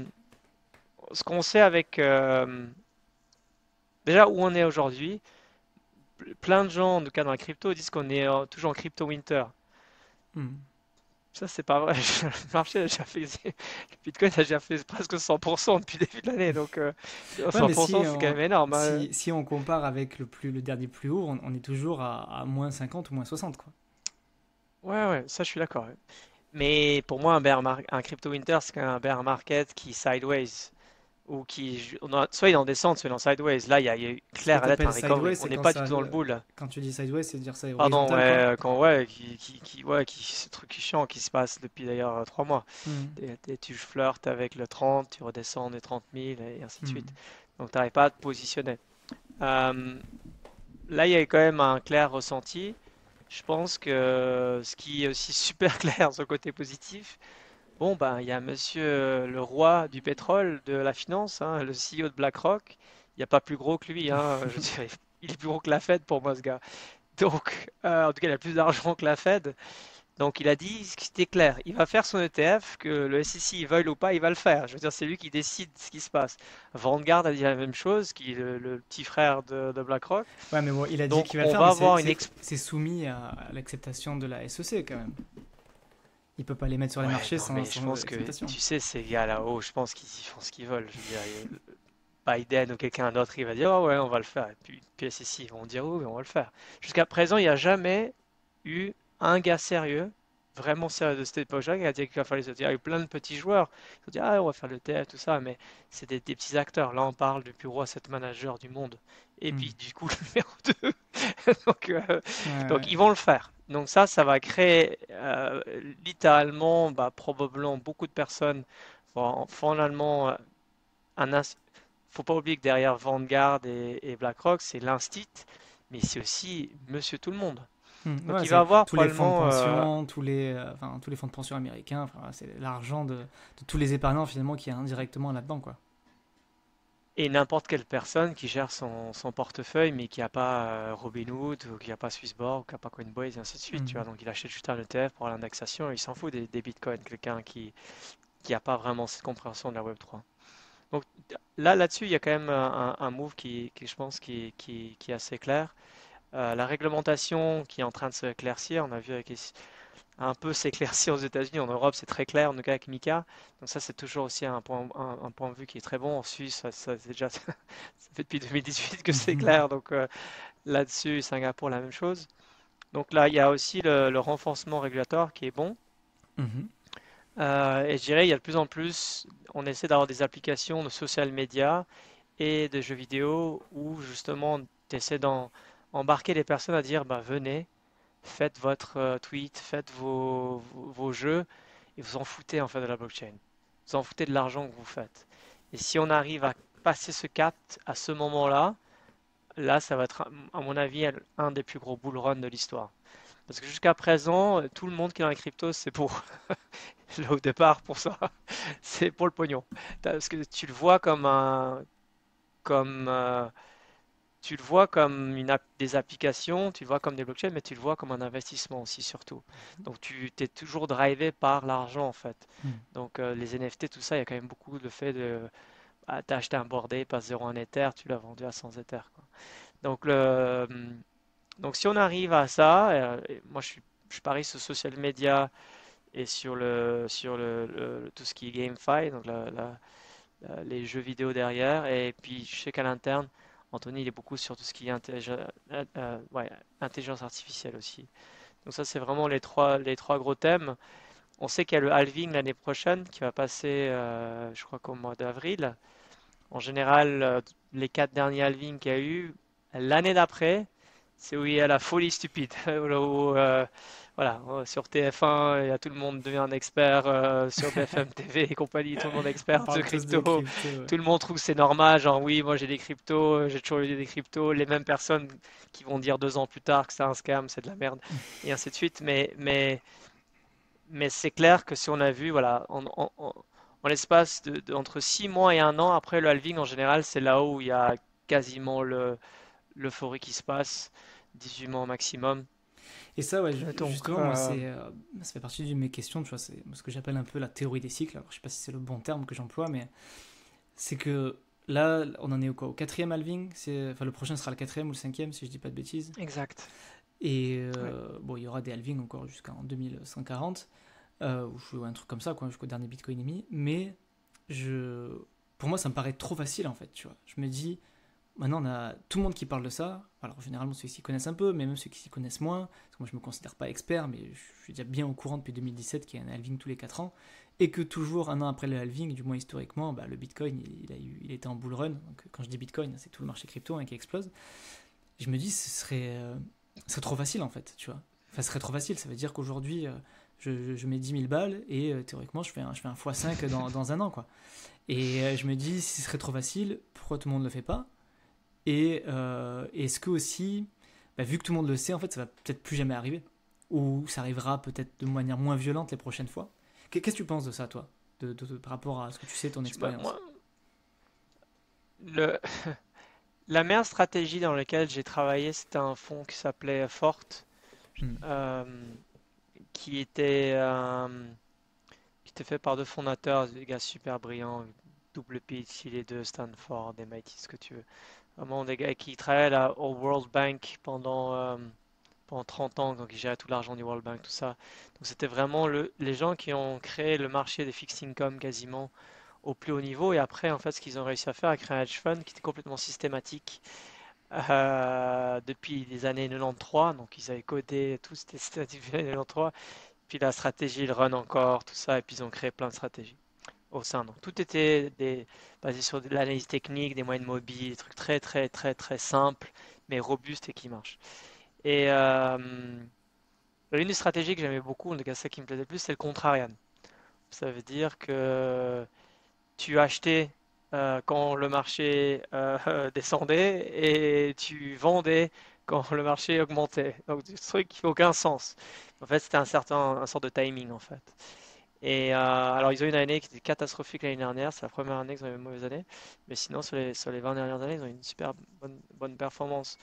ce qu'on sait avec euh, déjà où on est aujourd'hui, plein de gens, en tout cas dans la crypto, disent qu'on est euh, toujours en crypto winter. Hmm. Ça, c'est pas vrai. Le marché a déjà fait, le Bitcoin a déjà fait presque cent pour cent depuis le début de l'année. Donc, euh, Ouais, mais cent pour cent, si c'est quand on, même énorme, hein. si, si on compare avec le, plus, le dernier plus haut, on, on est toujours à, à moins cinquante ou moins soixante, quoi. Ouais, ouais, ça, je suis d'accord, ouais. Mais pour moi, un bear mar- un crypto winter, c'est quand même un bear market qui sideways. Ou qui, on a- soit il est en descente, soit il est en sideways. Là, il y a, il y a eu Ce que clair tu à l'être un appelles recovery. sideways, On c'est n'est quand pas du ça, tout dans le bull, là. quand tu dis sideways, c'est dire ça est Pardon, horizontal, quoi. ouais, quand, ouais, qui, qui, qui- ouais, qui, ce truc qui chiant qui se passe depuis d'ailleurs euh, trois mois. Hmm. Et, et tu flirtes avec le trente, tu redescends des trente mille et ainsi de suite. Hmm. Donc, tu n'arrives pas à te positionner. Euh, Là, il y a quand même un clair ressenti. Je pense que ce qui est aussi super clair sur le côté positif, bon, ben, il y a monsieur euh, le roi du pétrole, de la finance, hein, le C E O de BlackRock. Il n'y a pas plus gros que lui, hein, je dirais. Il est plus gros que la Fed pour moi, ce gars. Donc, euh, en tout cas, il a plus d'argent que la Fed. Donc, il a dit ce qui était clair. Il va faire son E T F, que le S E C il veuille ou pas, il va le faire. Je veux dire, c'est lui qui décide ce qui se passe. Vanguard a dit la même chose, qui est le, le petit frère de, de BlackRock. Ouais, mais bon, il a dit Donc, qu'il va le on faire, va mais c'est avoir une c'est- exp... c'est soumis à, à l'acceptation de la S E C, quand même. Il peut pas les mettre sur les Ouais, marchés non, sans, mais je sans pense que, acceptation. tu sais, ces gars là-haut, je pense qu'ils y font ce qu'ils veulent. Je veux dire, Biden ou quelqu'un d'autre, il va dire, oh ouais, on va le faire. Et puis, puis S E C, ils vont dire, oui, on va le faire. Jusqu'à présent, il n'y a jamais eu un gars sérieux, vraiment sérieux de cette époque-là, qui a dit qu'il va falloir les autres. Il y a eu plein de petits joueurs qui ont dit, ah, on va faire le T F, tout ça, mais c'est des, des petits acteurs. Là, on parle du plus gros asset manager du monde. Et Hmm. puis, du coup, le numéro deux. Donc, euh, Ouais, donc, ouais. ils vont le faire. Donc ça, ça va créer euh, littéralement, bah, probablement beaucoup de personnes vont finalement euh, un, ins- faut pas oublier que derrière Vanguard et, et BlackRock, c'est l'Instit, mais c'est aussi Monsieur Tout le Monde. Hmm. Donc Ouais, il va c'est avoir tous les fonds de probablement, euh, pension, tous les, euh, enfin, tous les fonds de pension américains, enfin, voilà, c'est l'argent de, de tous les épargnants, finalement, qui est indirectement là-dedans, quoi. et n'importe quelle personne qui gère son, son portefeuille, mais qui n'a pas euh, Robinhood, ou qui n'a pas Swissborg, ou qui n'a pas Coinbase, et ainsi de suite, tu vois. Hmm. Donc il achète juste un E T F pour l'indexation, et il s'en fout des, des bitcoins, quelqu'un qui qui n'a pas vraiment cette compréhension de la Web trois. Donc là, là-dessus, il y a quand même un, un move qui, qui, je pense, qui, qui, qui est assez clair. Euh, la réglementation qui est en train de s'éclaircir, on a vu avec les- un peu s'éclaircir aux États-Unis, en Europe c'est très clair, en tout cas avec Mika. Donc ça c'est toujours aussi un point, un, un point de vue qui est très bon. En Suisse, ça, ça, c'est déjà, ça fait depuis deux mille dix-huit que c'est Mhm. clair. Donc euh, là-dessus, Singapour la même chose. Donc là, il y a aussi le, le renforcement régulatoire qui est bon. Mhm. Euh, et je dirais, il y a de plus en plus, on essaie d'avoir des applications de social media et de jeux vidéo où justement tu essaies d'embarquer les personnes à dire bah, venez, faites votre euh, tweet, faites vos, vos, vos jeux et vous en foutez en fait de la blockchain. Vous en foutez de l'argent que vous faites. Et si on arrive à passer ce cap à ce moment-là, là ça va être à mon avis un des plus gros bull runs de l'histoire. Parce que jusqu'à présent, tout le monde qui est dans les cryptos, c'est pour là au départ pour ça, c'est pour le pognon. Parce que tu le vois comme un, comme euh, tu le vois comme une app- des applications, tu le vois comme des blockchains, mais tu le vois comme un investissement aussi surtout. Donc tu t'es toujours drivé par l'argent en fait. Hmm. Donc euh, les N F T, tout ça, il y a quand même beaucoup de fait de ah, t'as acheté un Bored Ape à zéro un Ether, tu l'as vendu à cent Ether, quoi. Donc le donc si on arrive à ça, euh, et moi je suis je parie sur social media et sur le sur le, le- tout ce qui est GameFi, donc la, la- la- les jeux vidéo derrière. Et puis je sais qu'à l'interne, Anthony il est beaucoup sur tout ce qui est intelligence, ouais, intelligence artificielle aussi. Donc ça c'est vraiment les trois les trois gros thèmes. On sait qu'il y a le halving l'année prochaine qui va passer, euh, je crois qu'au mois d'avril. En général, euh, les quatre derniers halvings qu'il y a eu, l'année d'après, C'est où il y a la folie stupide. Là où, euh, voilà, euh, sur T F un, il y a tout le monde devient un expert, euh, sur B F M T V et compagnie, tout le monde est On expert de parle tous de crypto. crypto. Ouais. Tout le monde trouve que c'est normal, genre oui, moi j'ai des cryptos, euh, j'ai toujours eu des cryptos. Les mêmes personnes qui vont dire deux ans plus tard que c'est un scam, c'est de la merde, et ainsi de suite. Mais, mais, mais c'est clair que si on a vu, voilà, en, en- en- en l'espace de, de- entre six mois et un an après le halving, en général, c'est là où il y a quasiment le, l'euphorie qui se passe, dix-huit mois au maximum. Et ça, ouais, ju- Donc, justement, moi, euh, c'est, euh, ça fait partie de mes questions, tu vois, c'est ce que j'appelle un peu la théorie des cycles. Alors, je sais pas si c'est le bon terme que j'emploie, mais c'est que là, on en est au quoi? Au quatrième halving, c'est, enfin, le prochain sera le quatrième ou le cinquième, si je dis pas de bêtises. exact. Et Ouais. euh, bon, il y aura des halvings encore jusqu'en deux mille cent quarante, euh, ou un truc comme ça, quoi, jusqu'au dernier Bitcoin émis. Mais je, pour moi, ça me paraît trop facile, en fait, tu vois. Je me dis, maintenant, on a tout le monde qui parle de ça. Alors, généralement, ceux qui s'y connaissent un peu, mais même ceux qui s'y connaissent moins. Parce que moi, je me considère pas expert, mais je suis déjà bien au courant depuis deux mille dix-sept qu'il y a un halving tous les quatre ans. Et que toujours, un an après le halving, du moins historiquement, bah, le Bitcoin, il, a eu, il était en bull run. Donc, quand je dis Bitcoin, c'est tout le marché crypto hein, qui explose. Et je me dis, ce serait, euh, ce serait trop facile, en fait, tu vois. Enfin, ce serait trop facile. Ça veut dire qu'aujourd'hui, euh, je, je mets dix mille balles et euh, théoriquement, je fais un, je fais un fois cinq dans, dans un an, quoi. Et euh, je me dis, si ce serait trop facile, pourquoi tout le monde ne le fait pas? Et euh, est-ce que aussi, bah, vu que tout le monde le sait, en fait, ça va peut-être plus jamais arriver. Ou ça arrivera peut-être de manière moins violente les prochaines fois. Qu'est- Qu'est-ce que tu penses de ça, toi, de, de- de- par rapport à ce que tu sais, ton Je- bah, expérience? moi, le, la meilleure stratégie dans laquelle j'ai travaillé, c'était un fonds qui s'appelait Forte, Hmm. euh, qui était, euh, qui était fait par deux fondateurs, des gars super brillants, double PhD, les deux, Stanford, M I T, ce que tu veux. Vraiment des gars qui travaillaient là, au World Bank pendant, euh, pendant trente ans, donc ils géraient tout l'argent du World Bank, tout ça. Donc c'était vraiment le, les gens qui ont créé le marché des fixed income quasiment au plus haut niveau. Et après, en fait, ce qu'ils ont réussi à faire, à créer un hedge fund qui était complètement systématique, euh, depuis les années quatre-vingt-treize. Donc ils avaient codé tout, c'était systématique depuis les années quatre-vingt-treize. Puis la stratégie, ils run encore, tout ça, et puis ils ont créé plein de stratégies au sein. Donc tout était des, basé sur de l'analyse technique, des moyennes mobiles, des trucs très très très très simples, mais robustes et qui marchent. Et euh, l'une des stratégies que j'aimais beaucoup, en tout cas celle qui me plaisait le plus, c'est le contrarian. Ça veut dire que tu achetais euh, quand le marché euh, descendait et tu vendais quand le marché augmentait. Donc, des trucs qui n'ont aucun sens. En fait, c'était un certain, un sort de timing, en fait. Et euh, alors, ils ont eu une année qui était catastrophique l'année dernière. C'est la première année qu'ils ont eu une mauvaise année. Mais sinon, sur les, sur les vingt dernières années, ils ont eu une super bonne, bonne performance.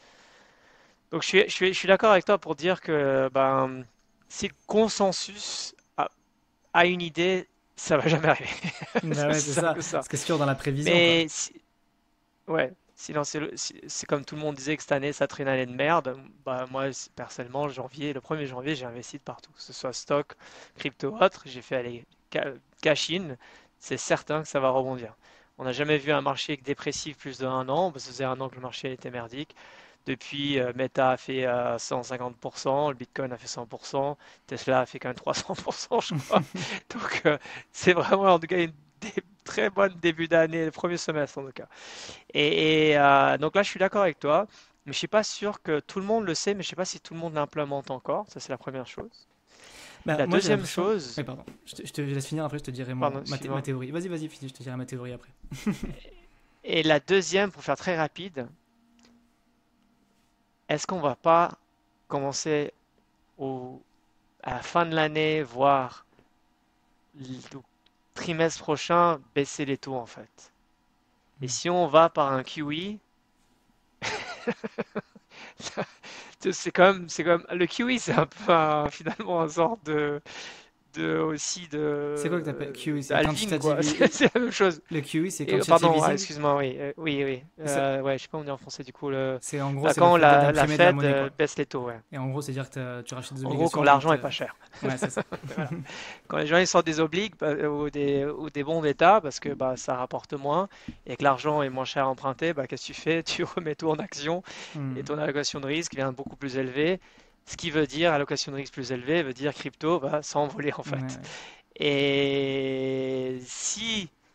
Donc, je suis, je suis, je suis d'accord avec toi pour dire que ben, si le consensus a, a une idée, ça va jamais arriver. Bah C'est ouais, aussi c'est simple ça. que ça. Parce que c'est sûr dans la prévision, quoi. Mais si- ouais, sinon c'est le- si- c'est comme tout le monde disait que cette année ça serait une année de merde. Bah moi c- personnellement janvier, le premier janvier j'ai investi de partout, que ce soit stock, crypto, autre. J'ai fait aller ca- cash in. C'est certain que ça va rebondir. On n'a jamais vu un marché dépressif plus d'un an. Parce que ça faisait un an que le marché était merdique. Depuis, euh, Meta a fait euh, cent cinquante pour cent, le Bitcoin a fait cent pour cent, Tesla a fait quand même trois cents pour cent, je crois. Donc, euh, c'est vraiment en tout cas une dé- très bonne début d'année, le premier semestre en tout cas. Et, et, euh, donc là, je suis d'accord avec toi, mais je suis pas sûr que tout le monde le sait, mais je sais pas si tout le monde l'implémente encore. Ça, c'est la première chose. Bah, La moi, j'ai deuxième l'impression. chose, Oui, pardon. Je te, je te laisse finir, après, je te dirai pardon, mon, ma, thé- ma excuse-moi. théorie. Vas-y, vas-y, finis, je te dirai ma théorie après. Et la deuxième, pour faire très rapide, est-ce qu'on va pas commencer au, à la fin de l'année, voire le trimestre prochain, baisser les taux en fait? Et Hmm. si on va par un Q E, c'est quand même, c'est quand même, le Q E, c'est un peu un- finalement un sort de, de aussi C'est quoi que t'appelles de, Q E? de C'est halving quantitative quoi. C'est e- c'est la même chose. Le Q E, c'est Et, euh, quantitative pardon, ah, easing. excuse-moi, oui, euh, oui, oui. Et ça- Euh, ouais, je sais pas comment dire en français du coup. Le, c'est en gros, là, c'est le quand fait de- la, la d'imprimer de la Fed monnaie, euh, quoi. baisse les taux, ouais. Et en gros, c'est-à-dire que tu, tu rachètes des En gros, quand obligations quand. l'argent est euh, pas cher. Ouais, c'est ça. Voilà. Quand les gens ils sortent des obligues bah, ou des, ou des bons d'État parce que bah, ça rapporte moins et que l'argent est moins cher à emprunter, bah, qu'est-ce que tu fais? Tu remets tout en action et Hmm. ton allocation de risque vient beaucoup plus élevée. Ce qui veut dire allocation de risque plus élevée veut dire crypto va s'envoler en Ouais, fait. ouais. Et si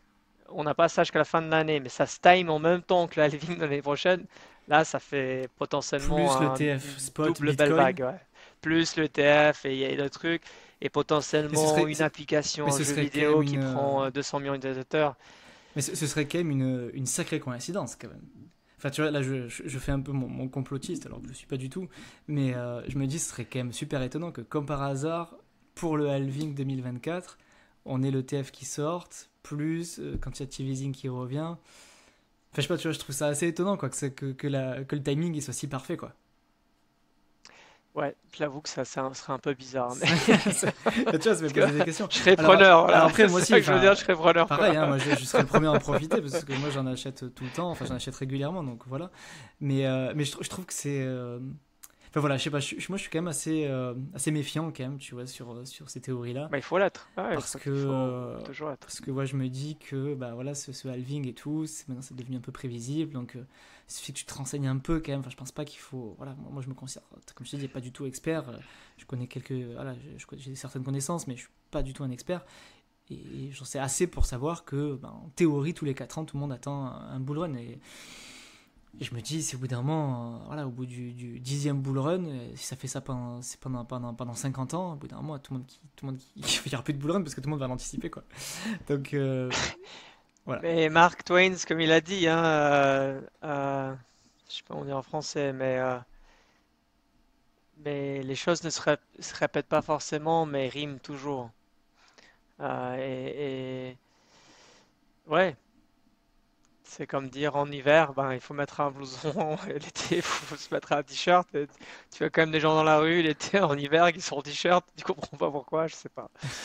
on n'a pas ça jusqu'à la fin de l'année, mais ça se time en même temps que le halving de l'année prochaine, là, ça fait potentiellement Plus le un- T F une spot double belle Bitcoin. vague, ouais. Plus le T F et il y a d'autres trucs, et Et ce potentiellement serait, une c'est- application mais en ce jeu serait quand même vidéo une, qui euh, prend euh, deux cents millions d'utilisateurs. mais ce, ce serait quand même une, une sacrée coïncidence quand même. Enfin, tu vois, là, je, je, je fais un peu mon, mon complotiste, alors que je suis pas du tout, mais euh, je me dis, ce serait quand même super étonnant que, comme par hasard, pour le halving deux mille vingt-quatre, on ait le T F qui sorte, plus euh, quantitative easing qui revient. Enfin, je sais pas, tu vois, je trouve ça assez étonnant, quoi, que, c'est- que, que, la, que le timing il soit si parfait, quoi. Ouais, j'avoue que ça, ça serait un peu bizarre, mais Ça- tu vois, ça fait parce que poser des questions. je serais Alors, preneur, alors voilà, après, c'est moi ça aussi, que je veux dire, enfin, je serais preneur, quoi. pareil, hein, moi je, je serais le premier à en profiter parce que moi j'en achète tout le temps, enfin j'en achète régulièrement, donc voilà. Mais, euh, mais je, trou- je trouve que c'est. euh, Enfin voilà, je sais pas, je, je- moi je suis quand même assez, euh, assez méfiant quand même, tu vois, sur, euh, sur ces théories-là. Bah, il faut l'être, ouais, je Parce crois que, qu'il faut euh, toujours être. parce que moi je me dis que bah, voilà, ce, ce halving et tout, c'est, maintenant c'est devenu un peu prévisible, donc euh, il suffit que tu te renseignes un peu quand même. Enfin, je pense pas qu'il faut. Voilà, moi, moi, je me considère, comme je te dis, pas du tout expert. euh, Je connais quelques. Voilà, je- je connais- j'ai certaines connaissances, mais je suis pas du tout un expert. Et j'en sais assez pour savoir que, ben, en théorie, tous les quatre ans, tout le monde attend un, un bull run. Et, et je me dis, si au bout d'un moment, euh, voilà, au bout du, du dixième bull run, euh, si ça fait ça pendant, c'est pendant, pendant, pendant cinquante ans, au bout d'un moment, tout le monde qui, tout le monde qui, il n'y aura plus de bull run parce que tout le monde va l'anticiper, quoi. Donc, euh, voilà. Mais Mark Twain, comme il a dit, hein, euh, euh, je sais pas comment on dit en français, mais, euh, mais les choses ne se, rép- se répètent pas forcément, mais riment toujours. Euh, et, et ouais, c'est comme dire en hiver, ben, il faut mettre un blouson, et l'été, il faut se mettre un t-shirt. Et tu as quand même des gens dans la rue l'été, en hiver, qui sont en t-shirt, tu comprends pas pourquoi, je sais pas.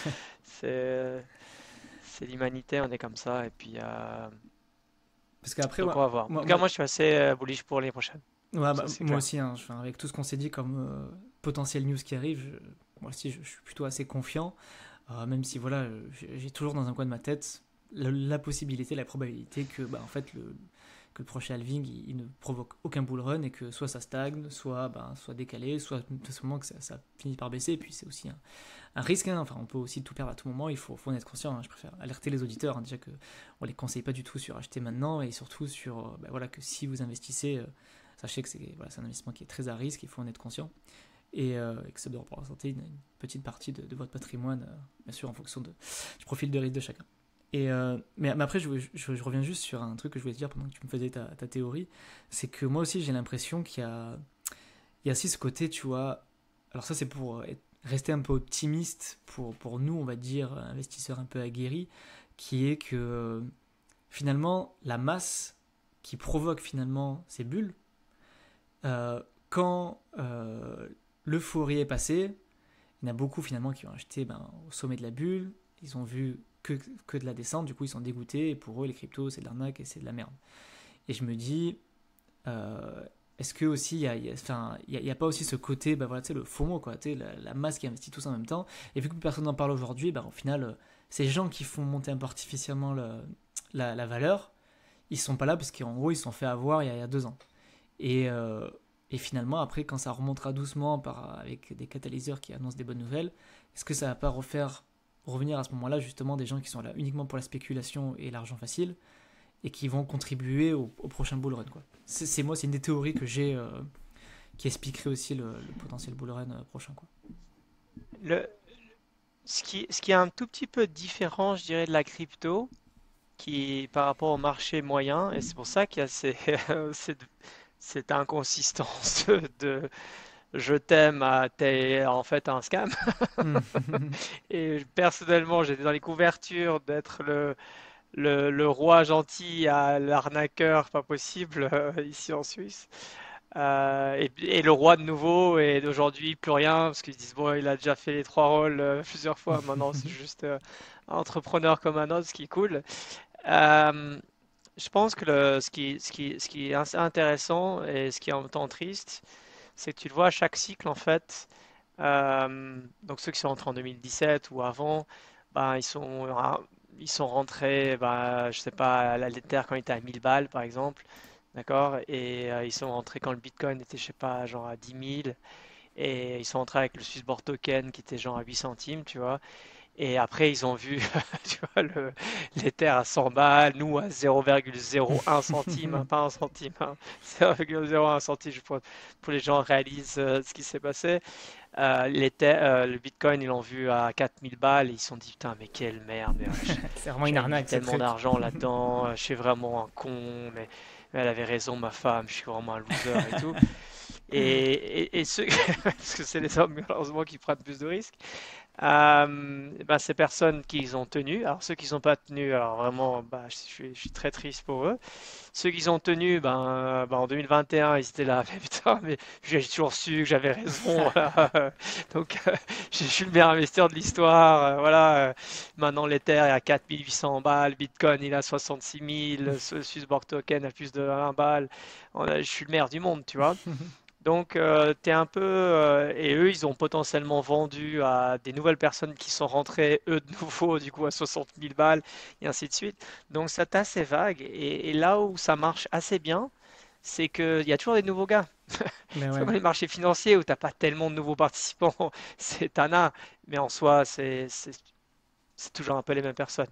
C'est c'est l'humanité, on est comme ça, et puis euh, Parce qu'après, donc ouais, on va voir. En moi, tout cas, moi, moi, je suis assez euh, bullish pour les prochaines, ouais, bah, ça c'est moi clair. aussi, hein, je- enfin, avec tout ce qu'on s'est dit comme euh, potentiel news qui arrive, je- moi aussi, je, je suis plutôt assez confiant. Euh, même si, voilà, j'ai j'ai toujours dans un coin de ma tête la, la possibilité, la probabilité que, bah, en fait, le, que le prochain halving il, il ne provoque aucun bull run et que soit ça stagne, soit, ben, soit décalé, soit tout simplement que ça, ça finit par baisser. Et puis c'est aussi un, un risque, hein. Enfin, on peut aussi tout perdre à tout moment, il faut, faut en être conscient, hein. Je préfère alerter les auditeurs, hein, déjà que on les conseille pas du tout sur acheter maintenant et surtout sur euh, ben, voilà, que si vous investissez, euh, sachez que c'est voilà, c'est un investissement qui est très à risque, il faut en être conscient et, euh, et que ça doit représenter une, une petite partie de, de votre patrimoine, euh, bien sûr en fonction de, du profil de risque de chacun. Et euh, mais, mais après, je, je, je reviens juste sur un truc que je voulais te dire pendant que tu me faisais ta, ta théorie, c'est que moi aussi j'ai l'impression qu'il y a, il y a aussi ce côté, tu vois, alors ça c'est pour être- rester un peu optimiste pour, pour nous, on va dire, investisseurs un peu aguerris, qui est que euh, finalement la masse qui provoque finalement ces bulles, euh, quand euh, l'euphorie est passée, il y en a beaucoup finalement qui ont acheté ben, au sommet de la bulle, ils ont vu que, que de la descente, du coup ils sont dégoûtés, et pour eux les cryptos c'est de l'arnaque et c'est de la merde. Et je me dis, euh, est-ce que aussi il y a, y a- enfin, y a- y a pas aussi ce côté, bah voilà, tu sais, le FOMO, quoi, tu sais, la, la masse qui investit tous en même temps, et vu que plus personne n'en parle aujourd'hui, bah, au final, euh, ces gens qui font monter un peu artificiellement le- la, la valeur, ils sont pas là parce qu'en gros ils se sont fait avoir il y a, il y a deux ans. Et, euh, et finalement, après, quand ça remontera doucement par, avec des catalyseurs qui annoncent des bonnes nouvelles, est-ce que ça va pas refaire revenir à ce moment-là justement des gens qui sont là uniquement pour la spéculation et l'argent facile et qui vont contribuer au, au prochain bull run, quoi. C'est, c'est moi, c'est une des théories que j'ai euh, qui expliquerait aussi le, le potentiel bull run euh, prochain, quoi. Le, ce qui, ce qui est un tout petit peu différent, je dirais, de la crypto, qui par rapport au marché moyen, et c'est pour ça qu'il y a ces, cette, cette inconsistance de je t'aime à t'es en fait un scam. Hmm. Et personnellement, j'étais dans les couvertures d'être le, le, le roi gentil à l'arnaqueur pas possible euh, ici en Suisse. Euh, et, et le roi de nouveau, et d'aujourd'hui plus rien, parce qu'ils se disent, bon, il a déjà fait les trois rôles euh, plusieurs fois, maintenant c'est juste euh, un entrepreneur comme un autre, ce qui est cool. Euh, je pense que le, ce qui, ce qui, ce qui est assez intéressant et ce qui est en même temps triste, c'est que tu le vois à chaque cycle en fait. Euh, donc ceux qui sont rentrés en deux mille dix-sept ou avant, ben, ils sont, ah, ils sont rentrés, ben, je sais pas, à la l'Ether quand il était à mille balles par exemple, d'accord? Et euh, ils sont rentrés quand le Bitcoin était, je sais pas, genre à dix mille. Et ils sont rentrés avec le Swissborg token qui était genre à huit centimes, tu vois. Et après, ils ont vu, tu vois, le, l'Ether à cent balles, nous à zéro virgule zéro un centime, hein, pas un centime, hein, zéro virgule zéro un centime, je pense, pour les gens réalisent euh, ce qui s'est passé. Euh, l'Ether, euh, le Bitcoin, ils l'ont vu à quatre mille balles et ils se sont dit, putain, mais quelle merde, mais, ouais, je- C'est vraiment une j'avais mis arnaque ce tellement truc. d'argent là-dedans, euh, je suis vraiment un con, mais, mais elle avait raison, ma femme, je suis vraiment un loser et tout. Et, et, et ceux, parce que c'est les hommes malheureusement qui prennent plus de risques. Euh, ben, ces personnes qui ont tenu, alors ceux qui n'ont pas tenu, alors vraiment, bah, je, suis, je suis très triste pour eux. Ceux qui ont tenu, ben, euh, ben, en deux mille vingt et un, ils étaient là, mais putain, mais j'ai toujours su que j'avais raison. Voilà. Donc, euh, je suis le meilleur investisseur de l'histoire. euh, voilà. euh, Maintenant, l'Ether est à quatre mille huit cents balles, Bitcoin il est à soixante-six mille, ce Swissborg Token a plus de un balles. On a- je suis le meilleur du monde, tu vois. Donc, euh, t'es un peu. Euh, et eux, ils ont potentiellement vendu à des nouvelles personnes qui sont rentrées, eux de nouveau, du coup, à soixante mille balles, et ainsi de suite. Donc, c'est assez vague. Et, et là où ça marche assez bien, c'est qu'il y a toujours des nouveaux gars. Mais C'est ouais. comme les marchés financiers où t'as pas tellement de nouveaux participants. C'est t'en as, mais en soi, c'est c'est- c'est toujours un peu les mêmes personnes.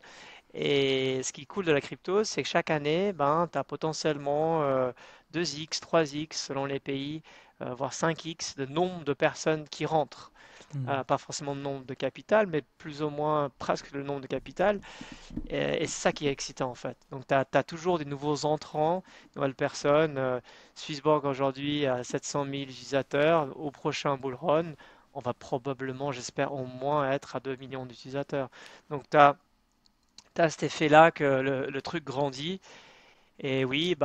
Et ce qui est cool de la crypto, c'est que chaque année, ben, tu as potentiellement euh, deux x, trois x selon les pays, euh, voire cinq x de nombre de personnes qui rentrent. Hmm. Euh, pas forcément le nombre de capital, mais plus ou moins presque le nombre de capital. Et, et c'est ça qui est excitant en fait. Donc tu as, toujours des nouveaux entrants, nouvelles personnes. Euh, Swissborg aujourd'hui a sept cent mille utilisateurs. Au prochain bull run, on va probablement, j'espère, au moins être à deux millions d'utilisateurs. Donc tu as T'as cet effet-là que le, le truc grandit. Et oui,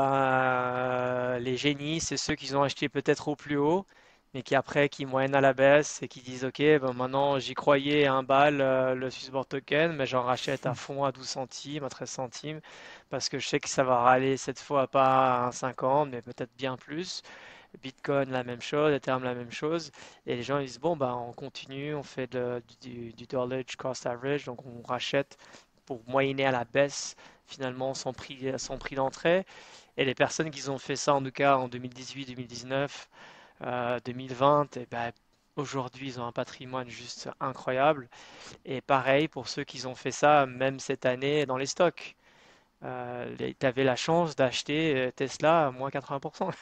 ben, les génies, c'est ceux qui ont acheté peut-être au plus haut, mais qui après, qui moyennent à la baisse et qui disent, OK, ben maintenant, j'y croyais à un bal, euh, le Swissborg Token, mais j'en rachète à fond à douze centimes, à treize centimes, parce que je sais que ça va râler cette fois pas à un cinquante, mais peut-être bien plus. Bitcoin, la même chose, Ethereum, la même chose. Et les gens ils disent, bon, ben, on continue, on fait de- du, du Dulwich Cost Average, donc on rachète pour moyenner à la baisse finalement son prix, son prix d'entrée. Et les personnes qui ont fait ça, en tout cas en deux mille dix-huit, deux mille dix-neuf, euh, deux mille vingt, et ben, aujourd'hui ils ont un patrimoine juste incroyable. Et pareil pour ceux qui ont fait ça même cette année dans les stocks. Euh, tu avais la chance d'acheter euh, Tesla à moins quatre-vingts pour cent.